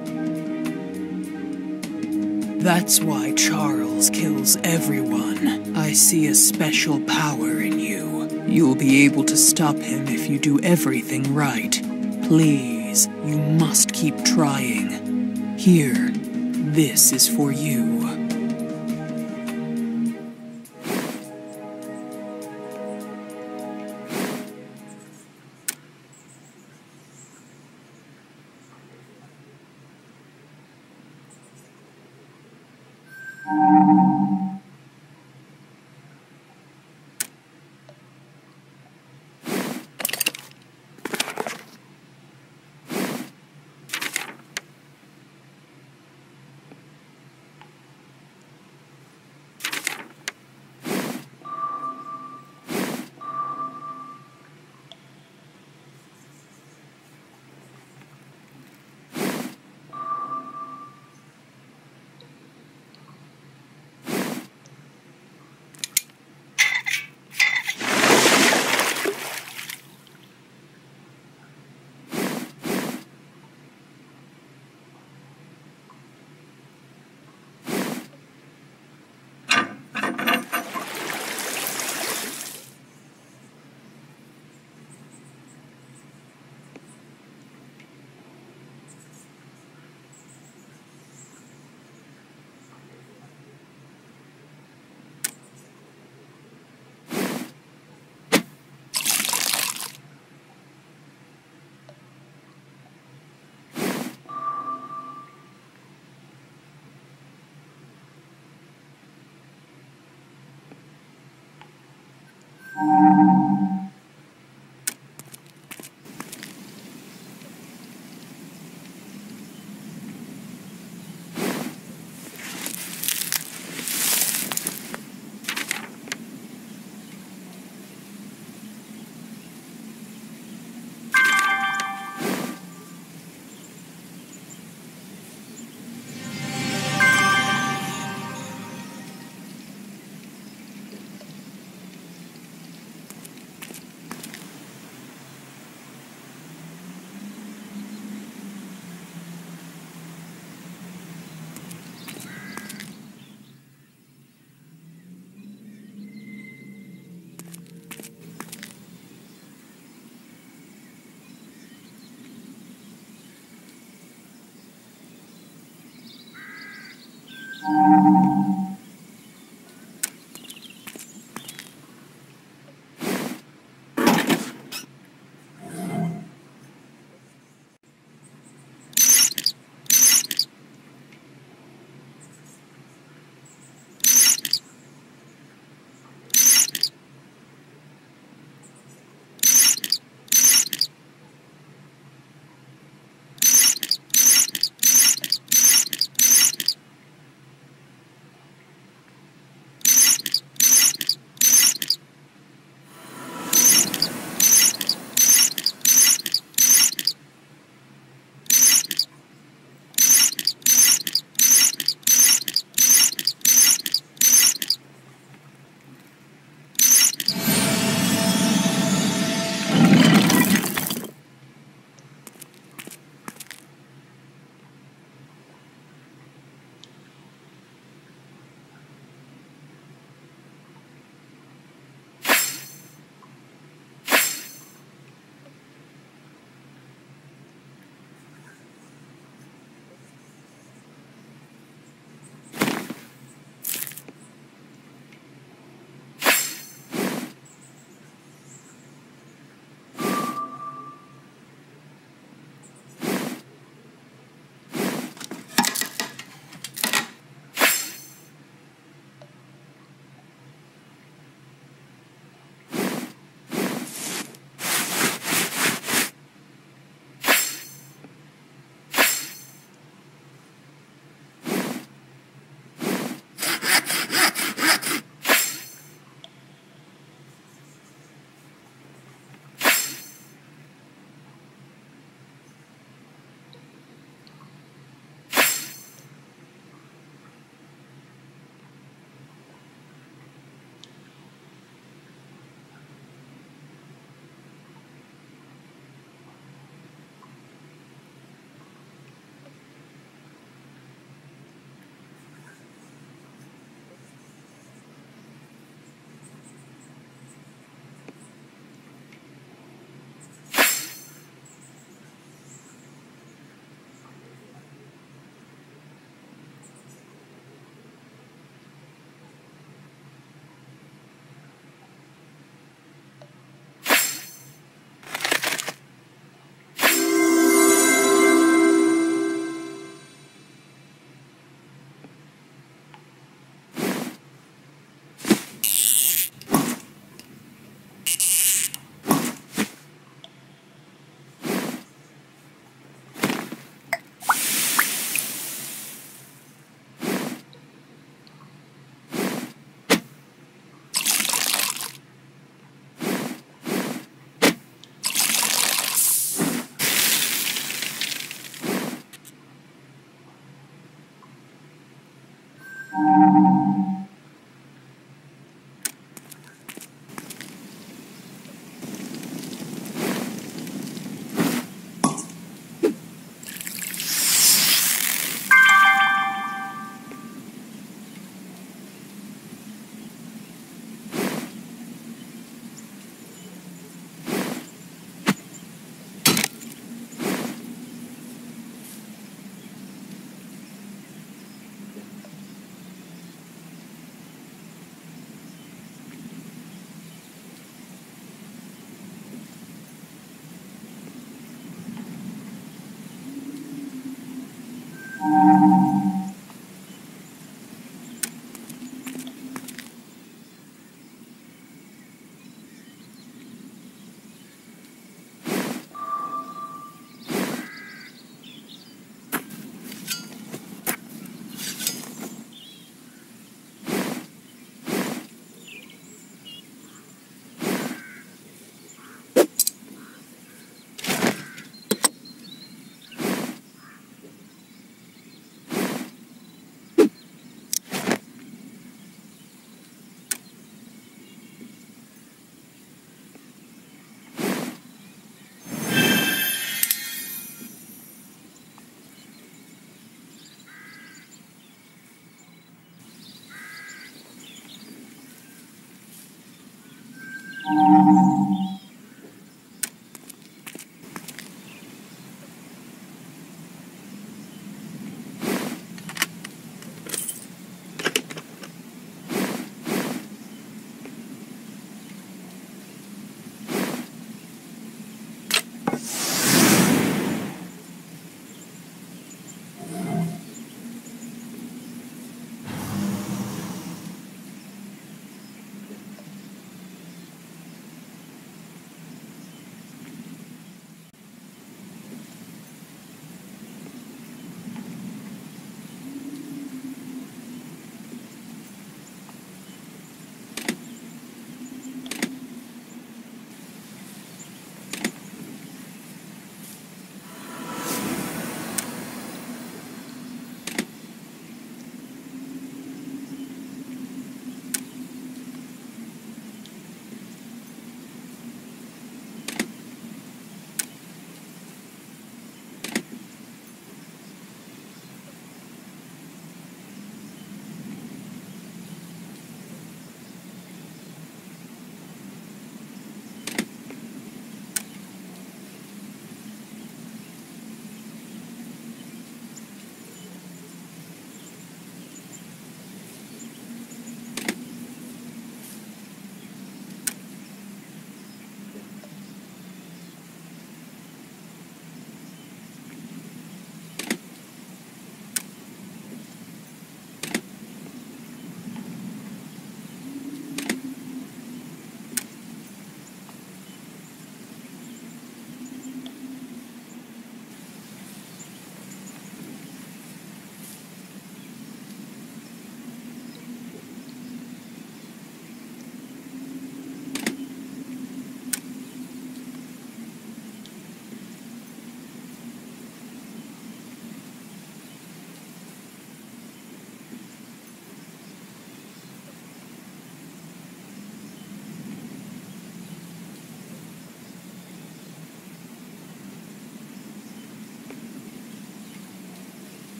That's why Charles kills everyone. I see a special power in you. You'll be able to stop him if you do everything right. Please, you must keep trying. Here, this is for you.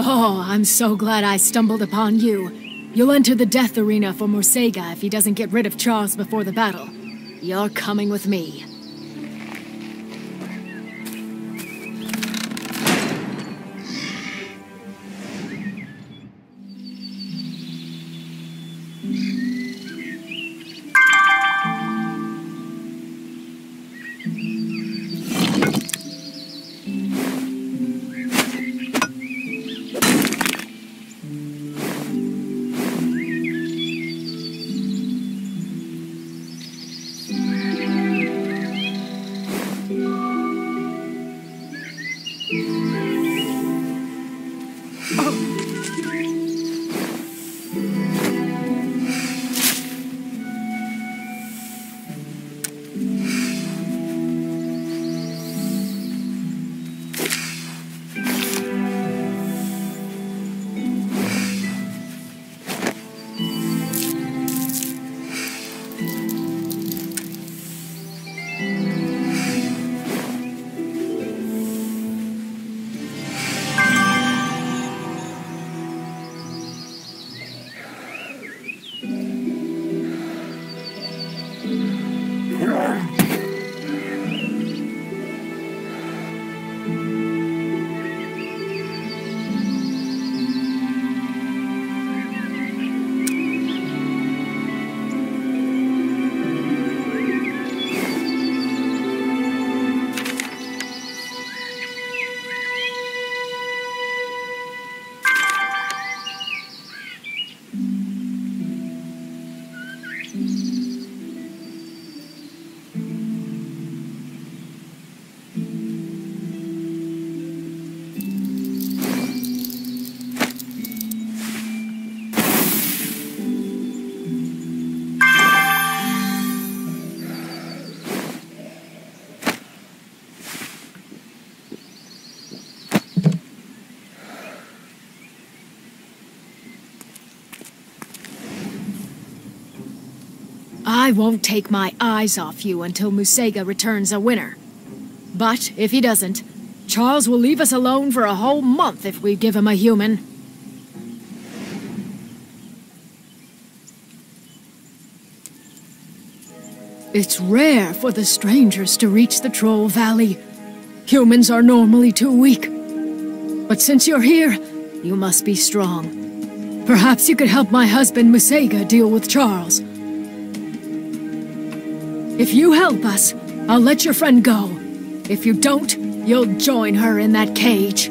Oh, I'm so glad I stumbled upon you. You'll enter the death arena for Musega if he doesn't get rid of Charles before the battle. You're coming with me. I won't take my eyes off you until Musega returns a winner. But if he doesn't, Charles will leave us alone for a whole month if we give him a human. It's rare for the strangers to reach the Troll Valley. Humans are normally too weak. But since you're here, you must be strong. Perhaps you could help my husband Musega deal with Charles. If you help us, I'll let your friend go. If you don't, you'll join her in that cage.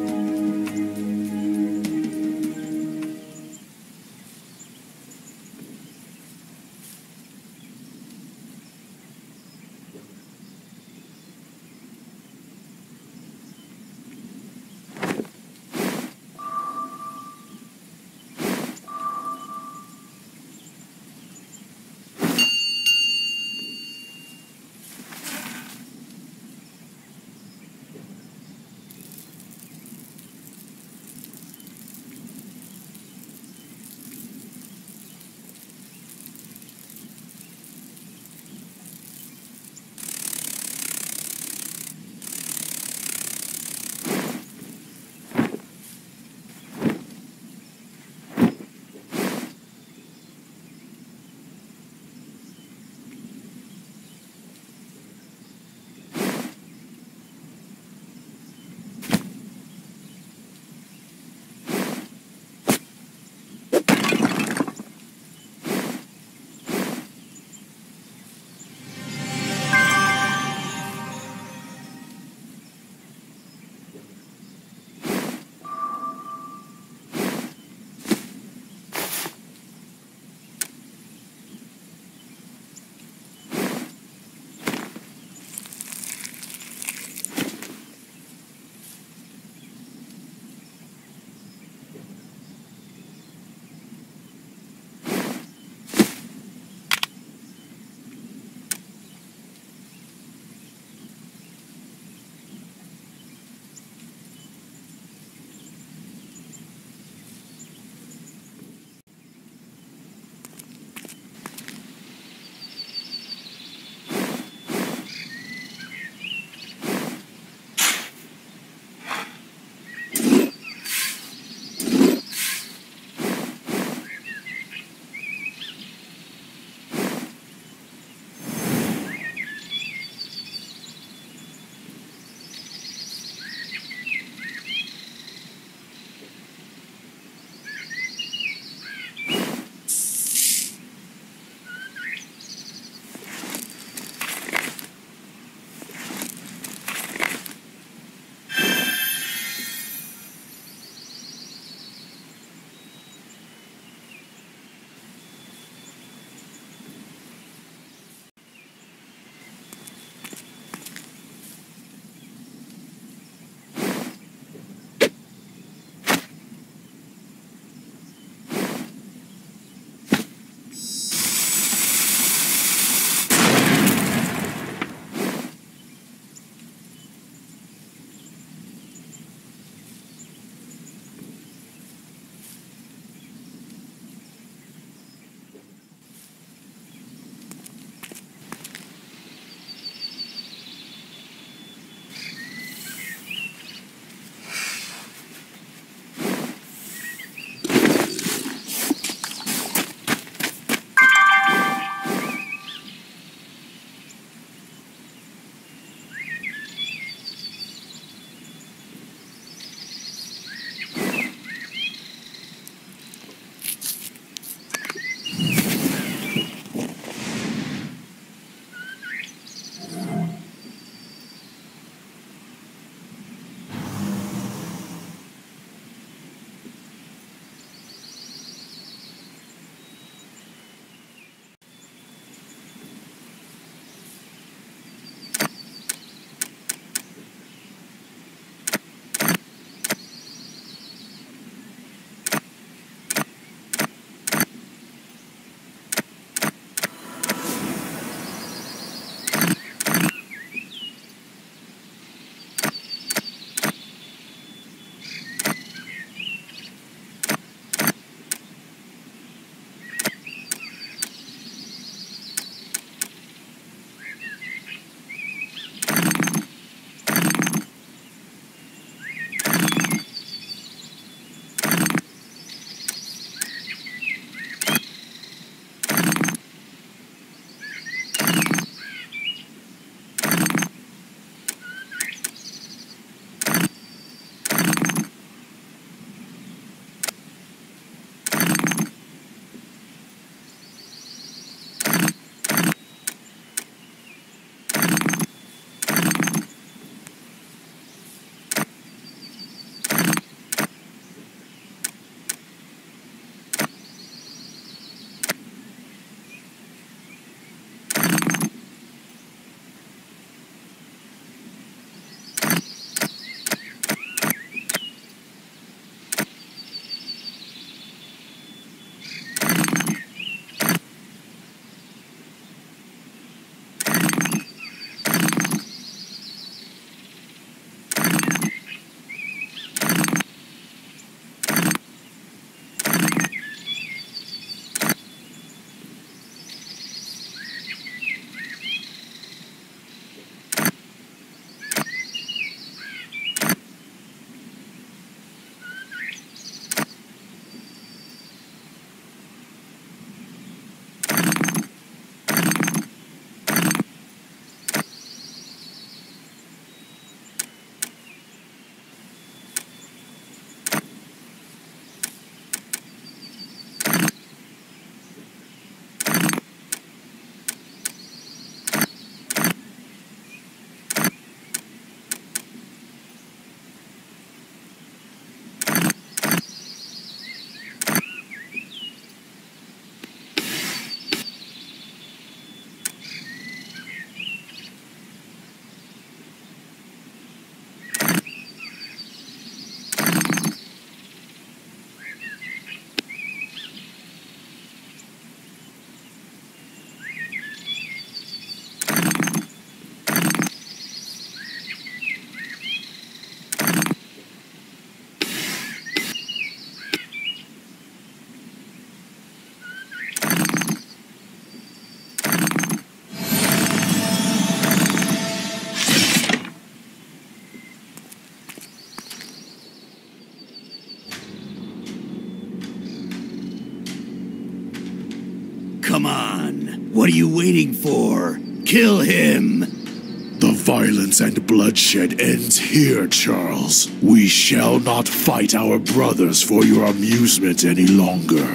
Come on. What are you waiting for? Kill him! The violence and bloodshed ends here, Charles. We shall not fight our brothers for your amusement any longer.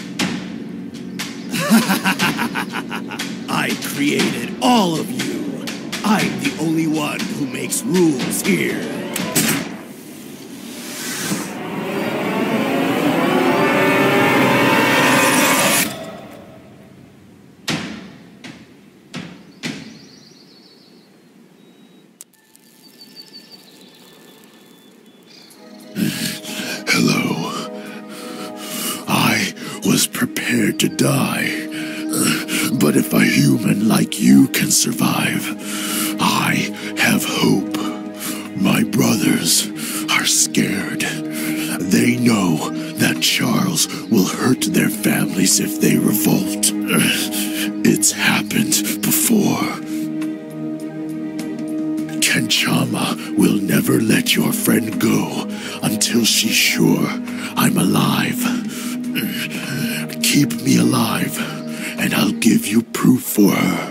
I created all of you. I'm the only one who makes rules here. Hello. I was prepared to die. But if a human like you can survive, I have hope. My brothers are scared. They know that Charles will hurt their families if they revolt. It's happened before. Kenchama will never let your friend go until she's sure I'm alive. Keep me alive, and I'll give you proof for her.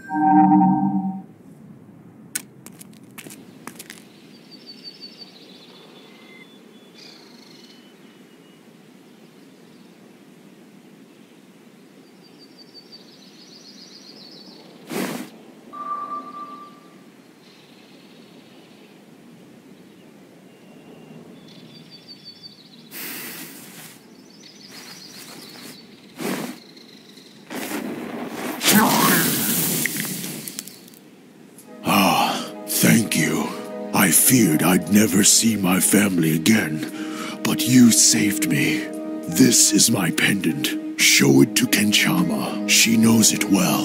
Thank you. I feared I'd never see my family again, but you saved me. This is my pendant. Show it to Kenchama. She knows it well.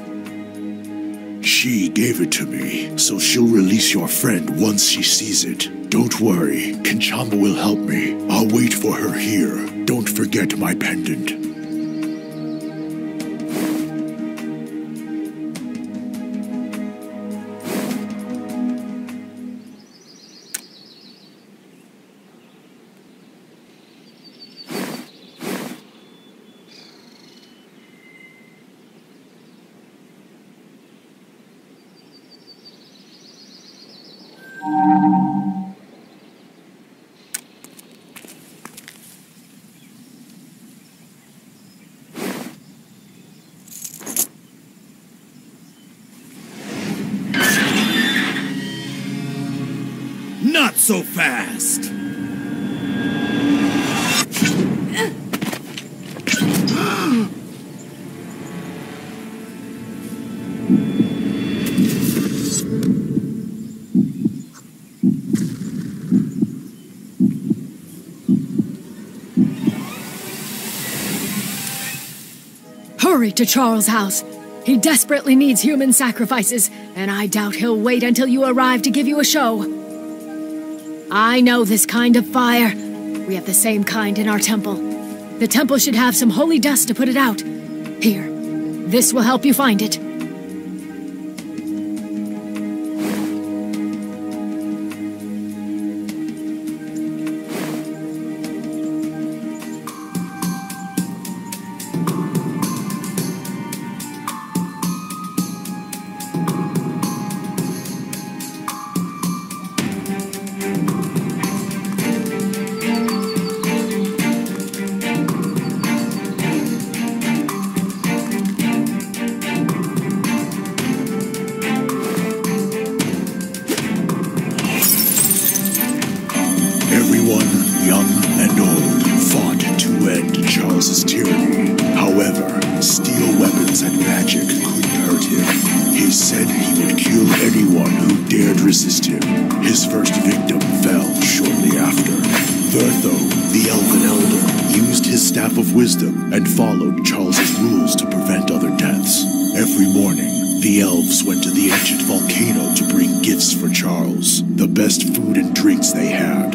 She gave it to me, so she'll release your friend once she sees it. Don't worry, Kenchama will help me. I'll wait for her here. Don't forget my pendant. Not so fast! Hurry to Charles' house. He desperately needs human sacrifices, and I doubt he'll wait until you arrive to give you a show. I know this kind of fire. We have the same kind in our temple. The temple should have some holy dust to put it out. Here, this will help you find it. Everyone, young and old, fought to end Charles's tyranny. However, steel weapons and magic couldn't hurt him. He said he would kill anyone who dared resist him. His first victim fell shortly after. Vertho, the Elven Elder, used his Staff of Wisdom and followed Charles's rules to prevent other deaths. Every morning, the elves went to the ancient volcano to bring gifts for Charles, the best food and drinks they had.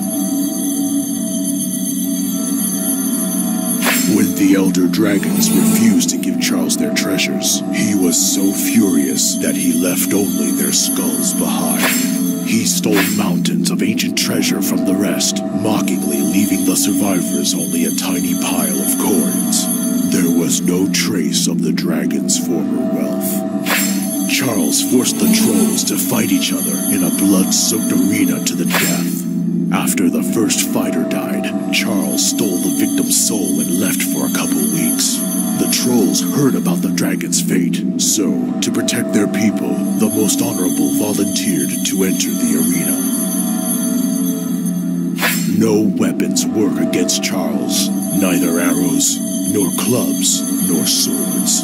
When the Elder Dragons refused to give Charles their treasures, he was so furious that he left only their skulls behind. He stole mountains of ancient treasure from the rest, mockingly leaving the survivors only a tiny pile of coins. There was no trace of the dragons' former wealth. Charles forced the trolls to fight each other in a blood-soaked arena to the death. After the first fighter died, Charles stole the victim's soul and left for a couple weeks. The trolls heard about the dragon's fate, so, to protect their people, the most honorable volunteered to enter the arena. No weapons work against Charles, neither arrows, nor clubs, nor swords.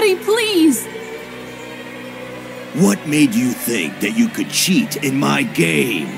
Daddy, please! What made you think that you could cheat in my game?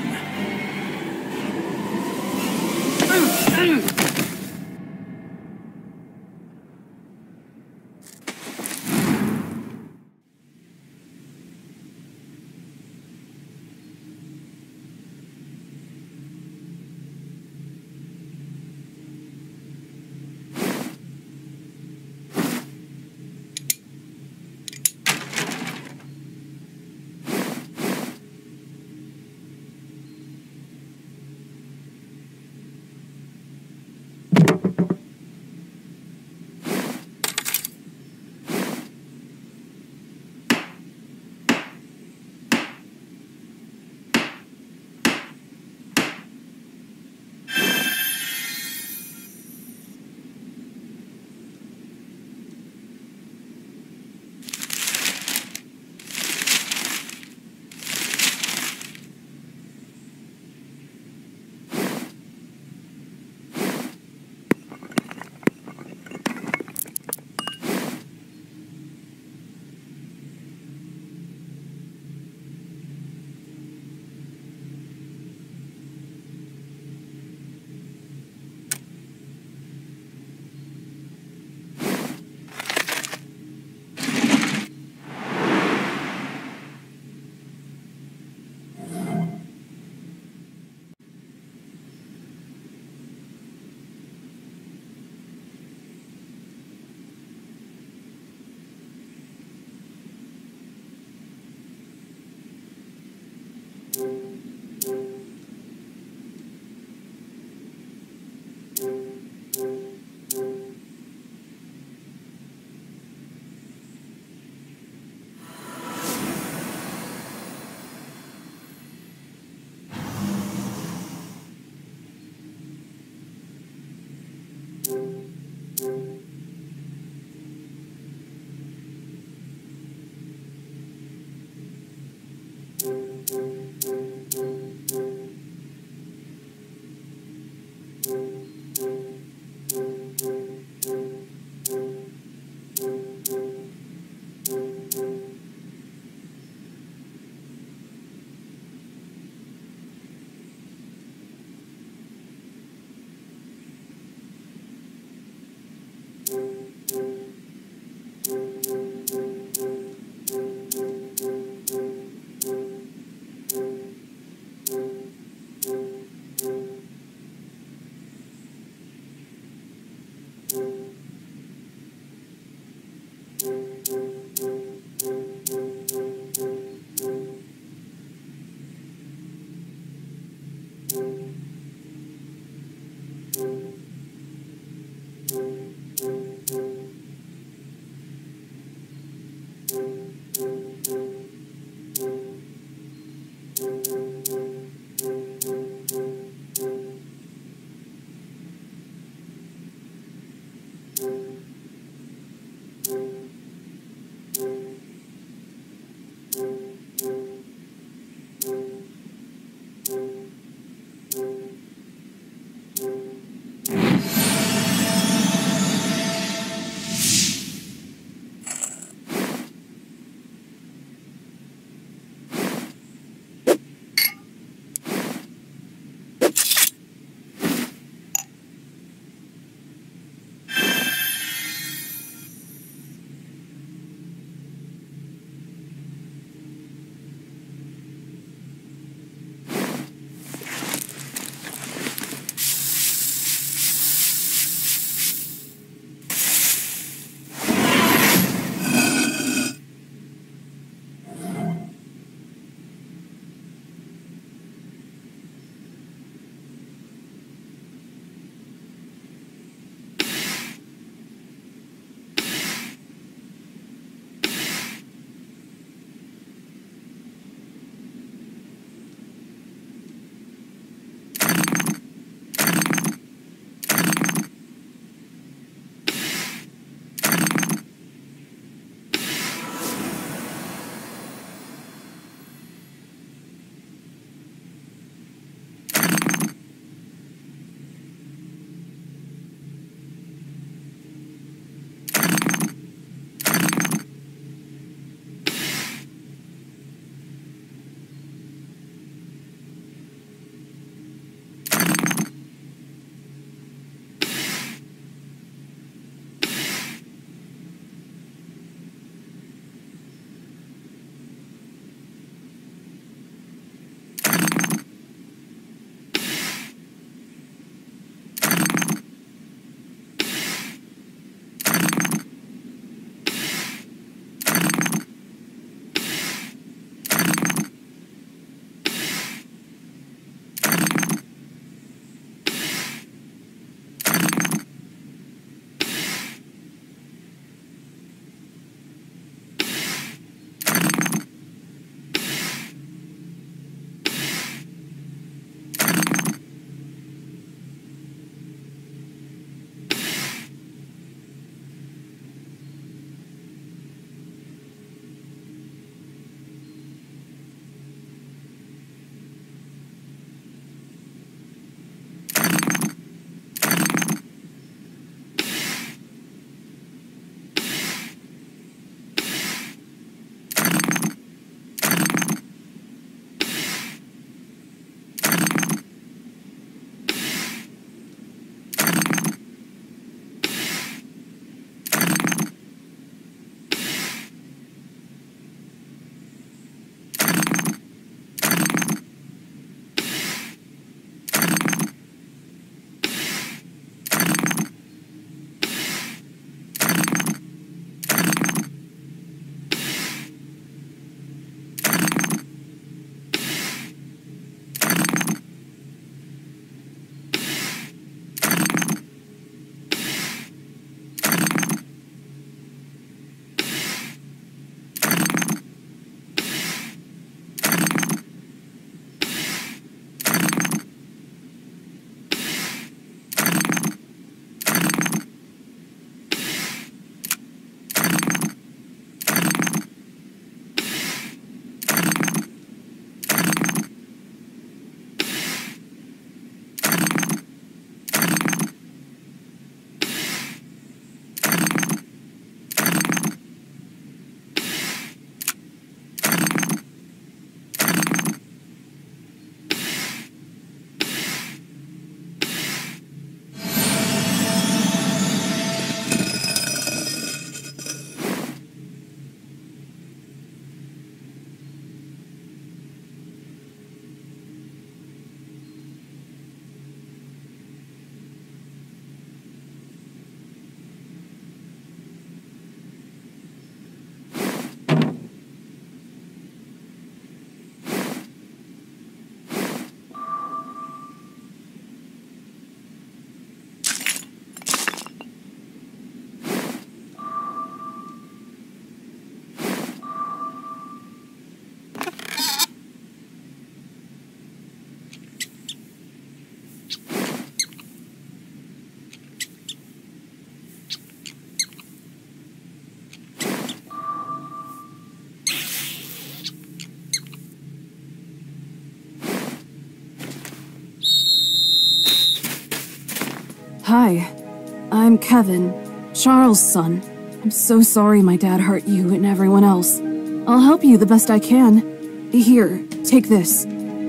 Hi. I'm Kevin, Charles' son. I'm so sorry my dad hurt you and everyone else. I'll help you the best I can. Here, take this.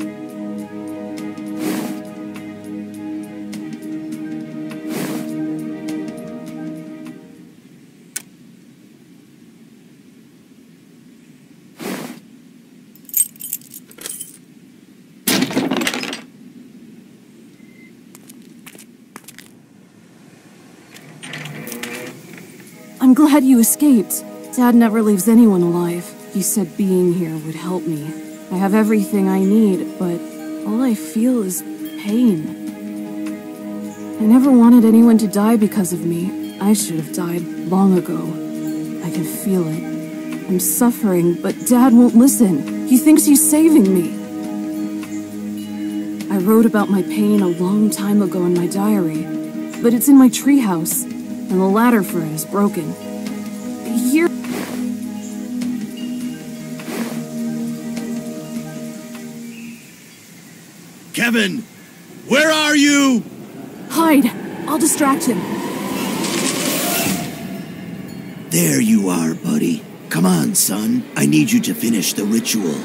I'm glad you escaped. Dad never leaves anyone alive. He said being here would help me. I have everything I need, but all I feel is pain. I never wanted anyone to die because of me. I should have died long ago. I can feel it. I'm suffering, but Dad won't listen. He thinks he's saving me. I wrote about my pain a long time ago in my diary, but it's in my treehouse, and the ladder for it is broken. Here... Kevin! Where are you? Hide! I'll distract him. There you are, buddy. Come on, son. I need you to finish the ritual.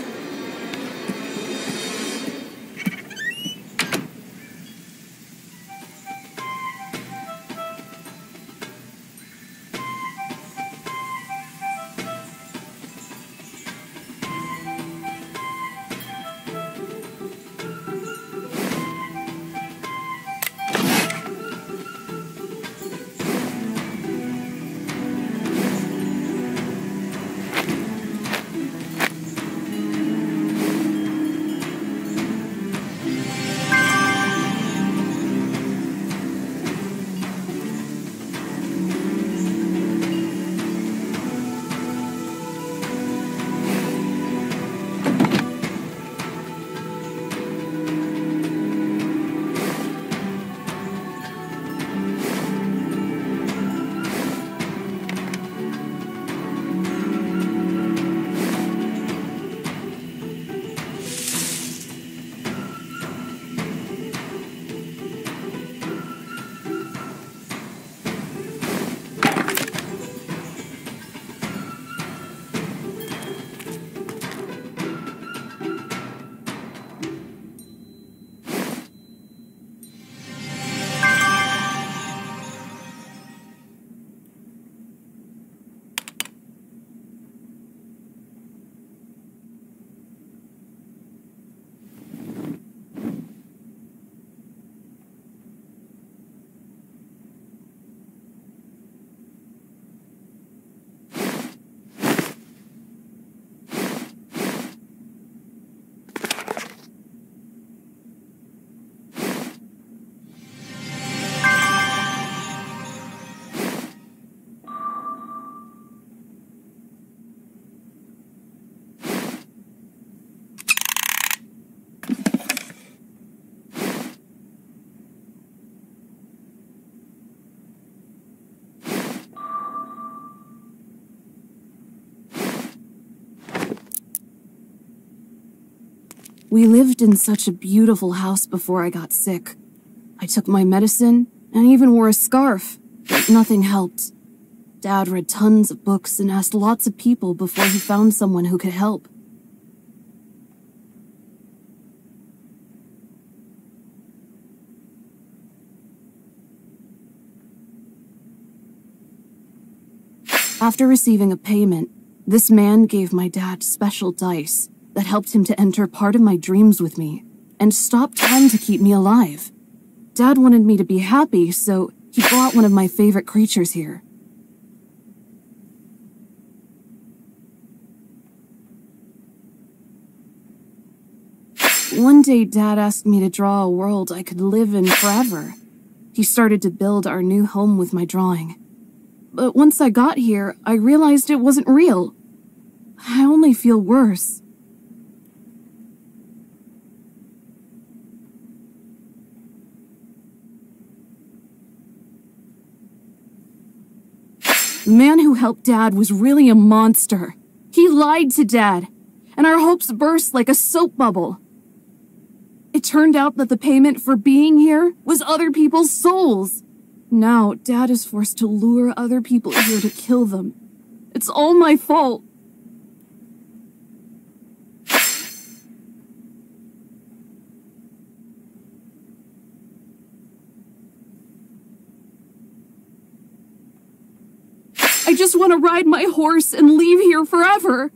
We lived in such a beautiful house before I got sick. I took my medicine and even wore a scarf, but nothing helped. Dad read tons of books and asked lots of people before he found someone who could help. After receiving a payment, this man gave my dad special dice that helped him to enter part of my dreams with me and stop time to keep me alive. Dad wanted me to be happy, so he brought one of my favorite creatures here. One day, Dad asked me to draw a world I could live in forever. He started to build our new home with my drawing. But once I got here, I realized it wasn't real. I only feel worse. The man who helped Dad was really a monster. He lied to Dad, and our hopes burst like a soap bubble. It turned out that the payment for being here was other people's souls. Now, Dad is forced to lure other people here to kill them. It's all my fault. I just want to ride my horse and leave here forever.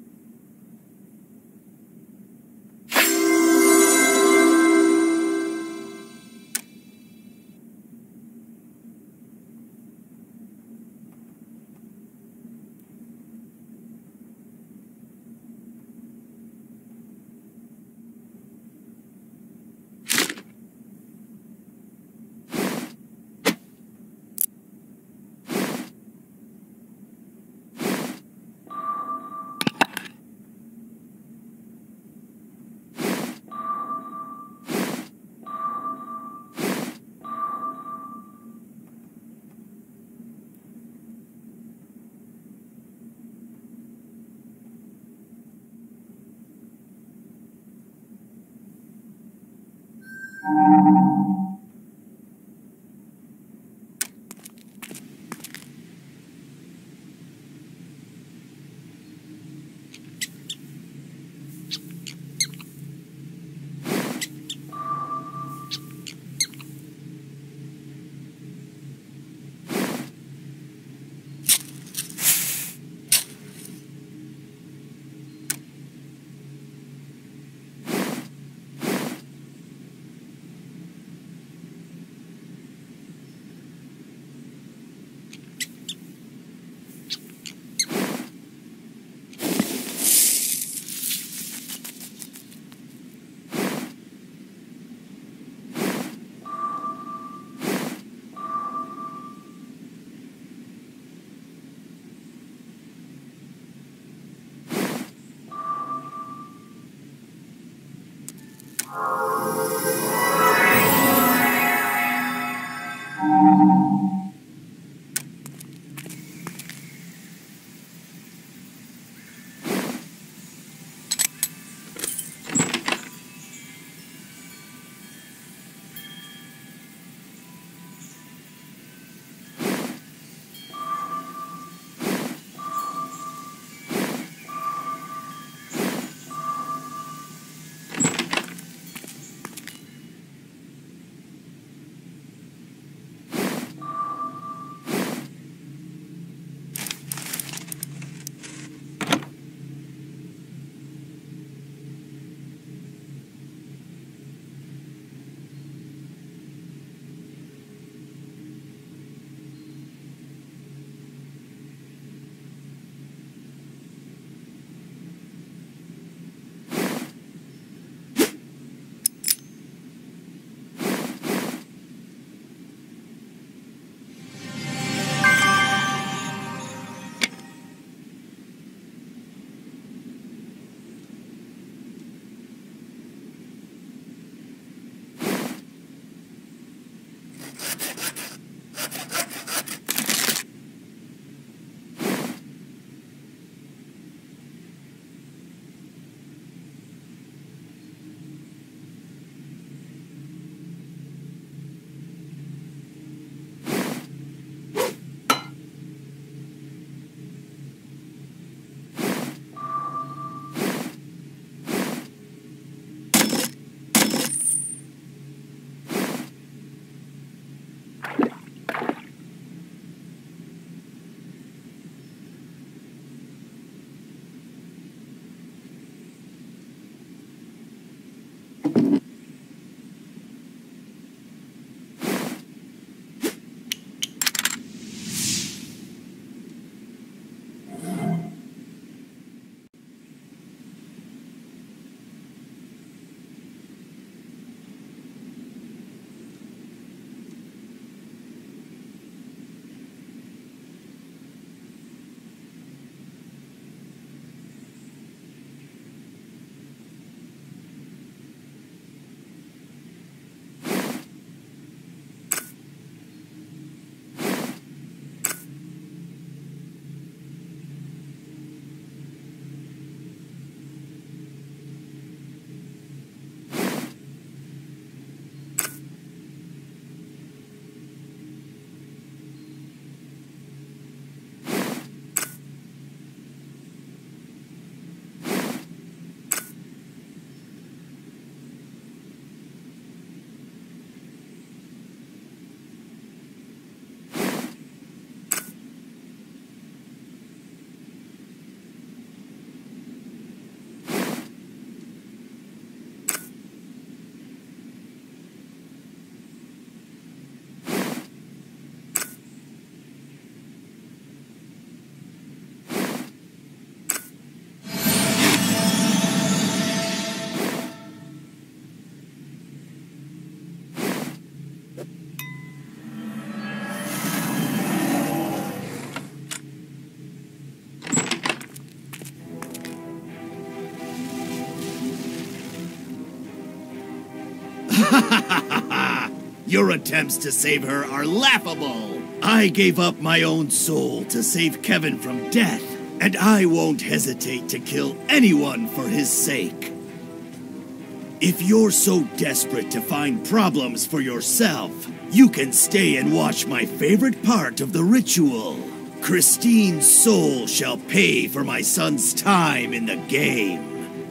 Your attempts to save her are laughable. I gave up my own soul to save Kevin from death, and I won't hesitate to kill anyone for his sake. If you're so desperate to find problems for yourself, you can stay and watch my favorite part of the ritual. Christine's soul shall pay for my son's time in the game.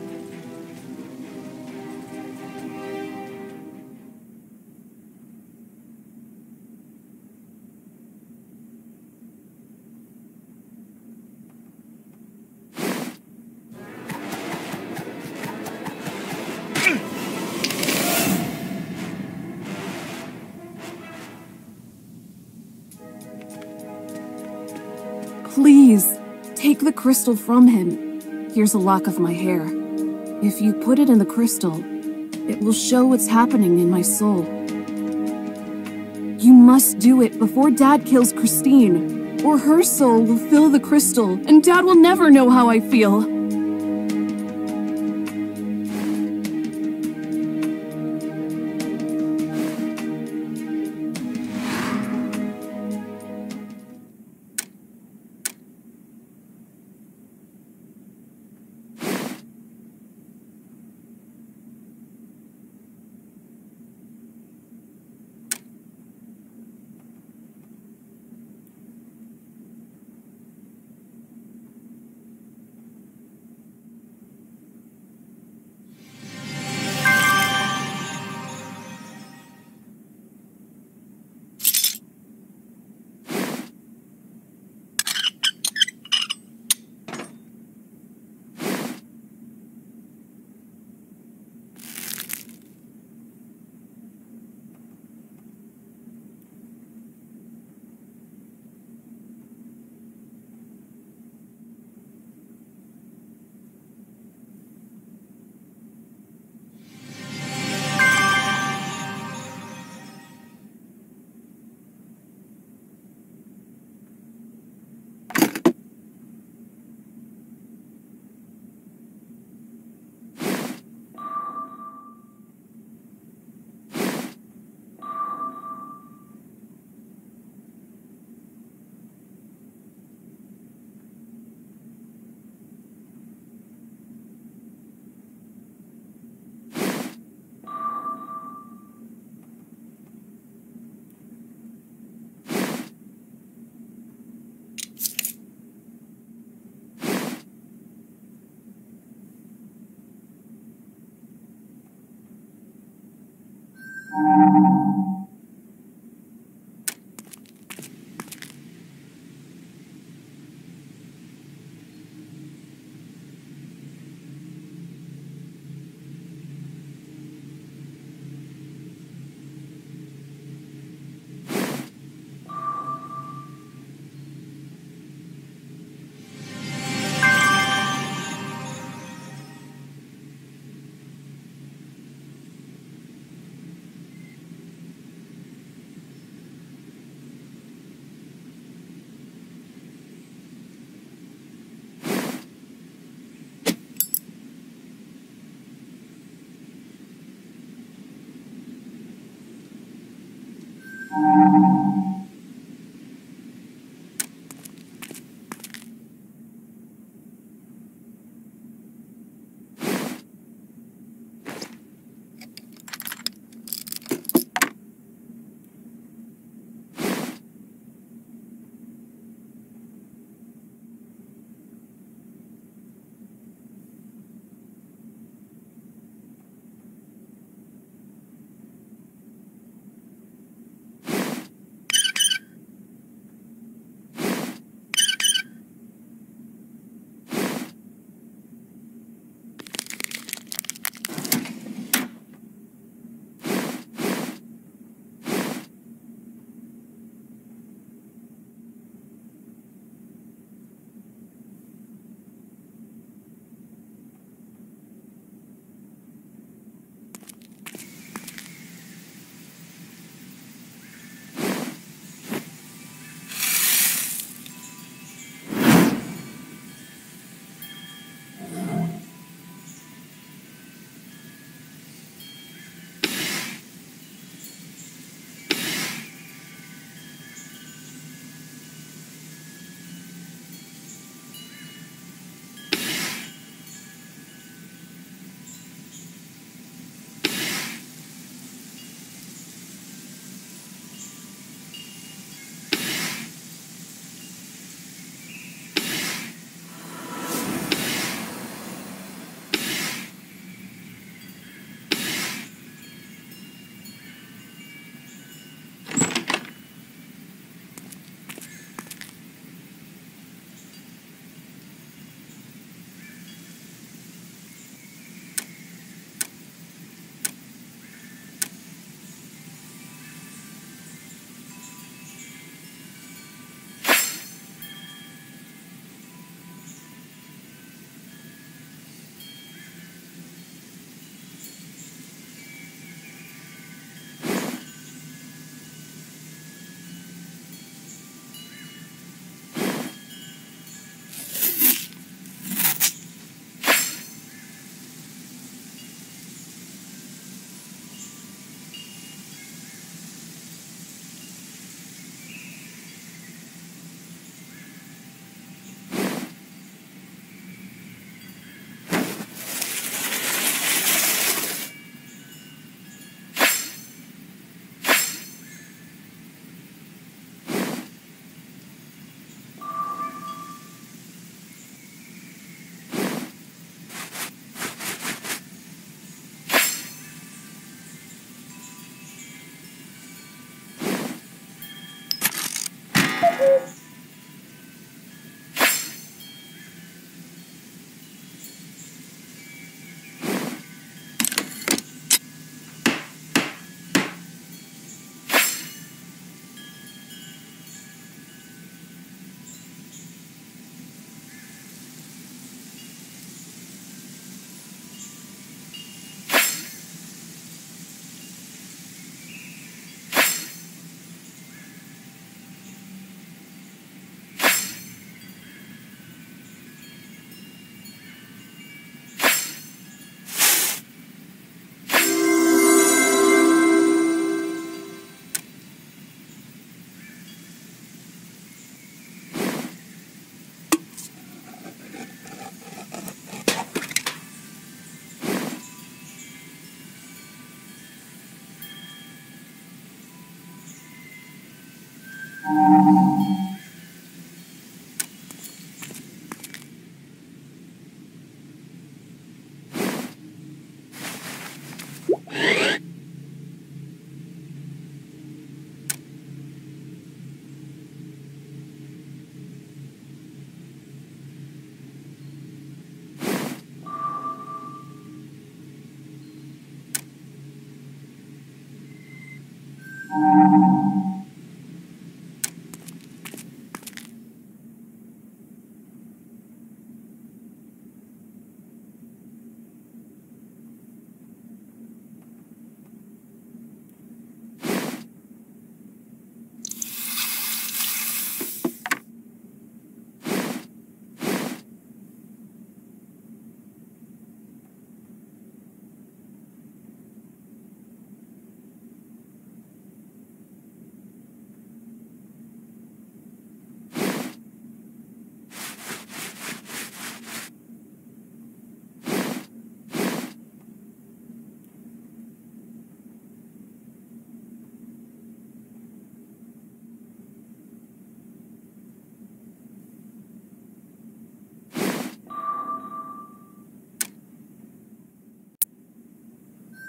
Please, take the crystal from him. Here's a lock of my hair. If you put it in the crystal, it will show what's happening in my soul. You must do it before Dad kills Christine, or her soul will fill the crystal, and Dad will never know how I feel.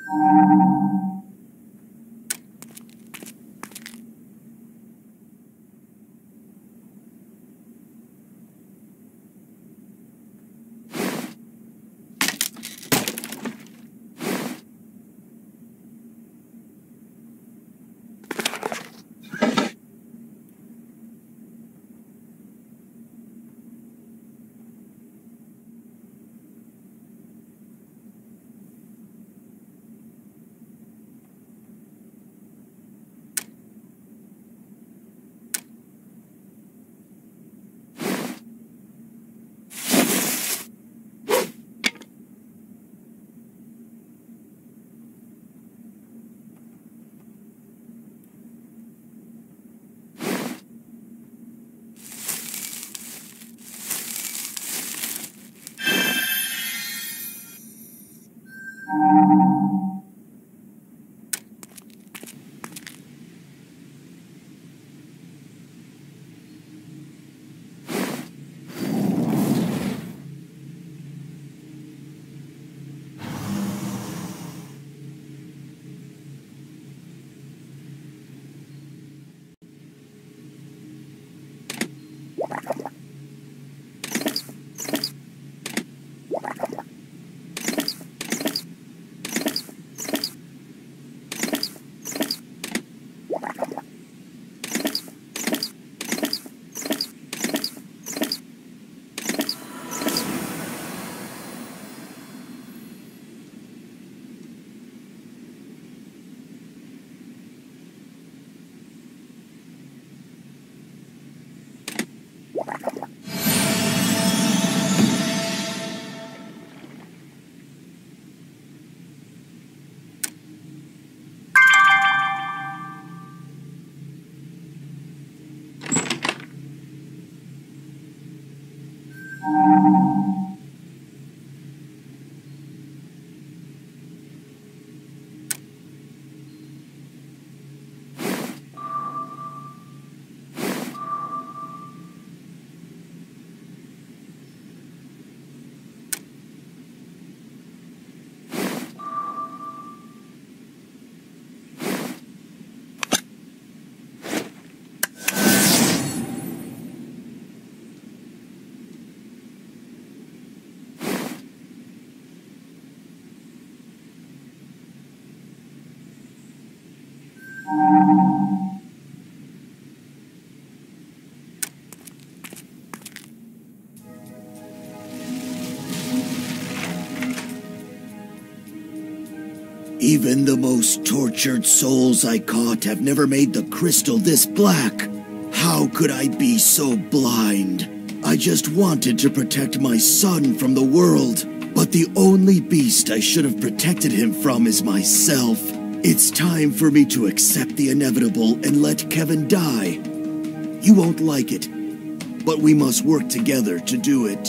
Even the most tortured souls I caught have never made the crystal this black. How could I be so blind? I just wanted to protect my son from the world, but the only beast I should have protected him from is myself. It's time for me to accept the inevitable and let Kevin die. You won't like it, but we must work together to do it.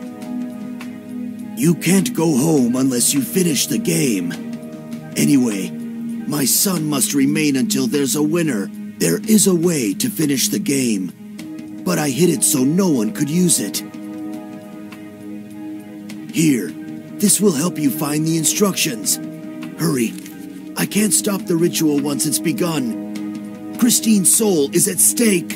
You can't go home unless you finish the game. Anyway, my son must remain until there's a winner. There is a way to finish the game, but I hid it so no one could use it. Here, this will help you find the instructions. Hurry, I can't stop the ritual once it's begun. Christine's soul is at stake.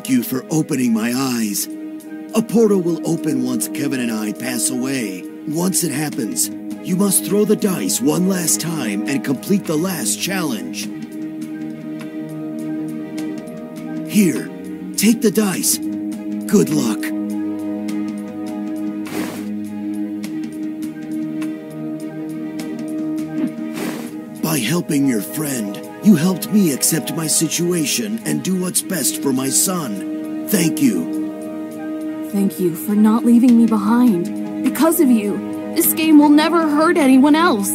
Thank you for opening my eyes. A portal will open once Kevin and I pass away. Once it happens, you must throw the dice one last time and complete the last challenge. Here, take the dice. Good luck. By helping your friend, you helped me accept my situation and do what's best for my son. Thank you. Thank you for not leaving me behind. Because of you, this game will never hurt anyone else.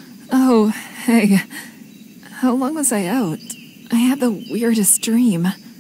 Oh, hey. How long was I out? I had the weirdest dream.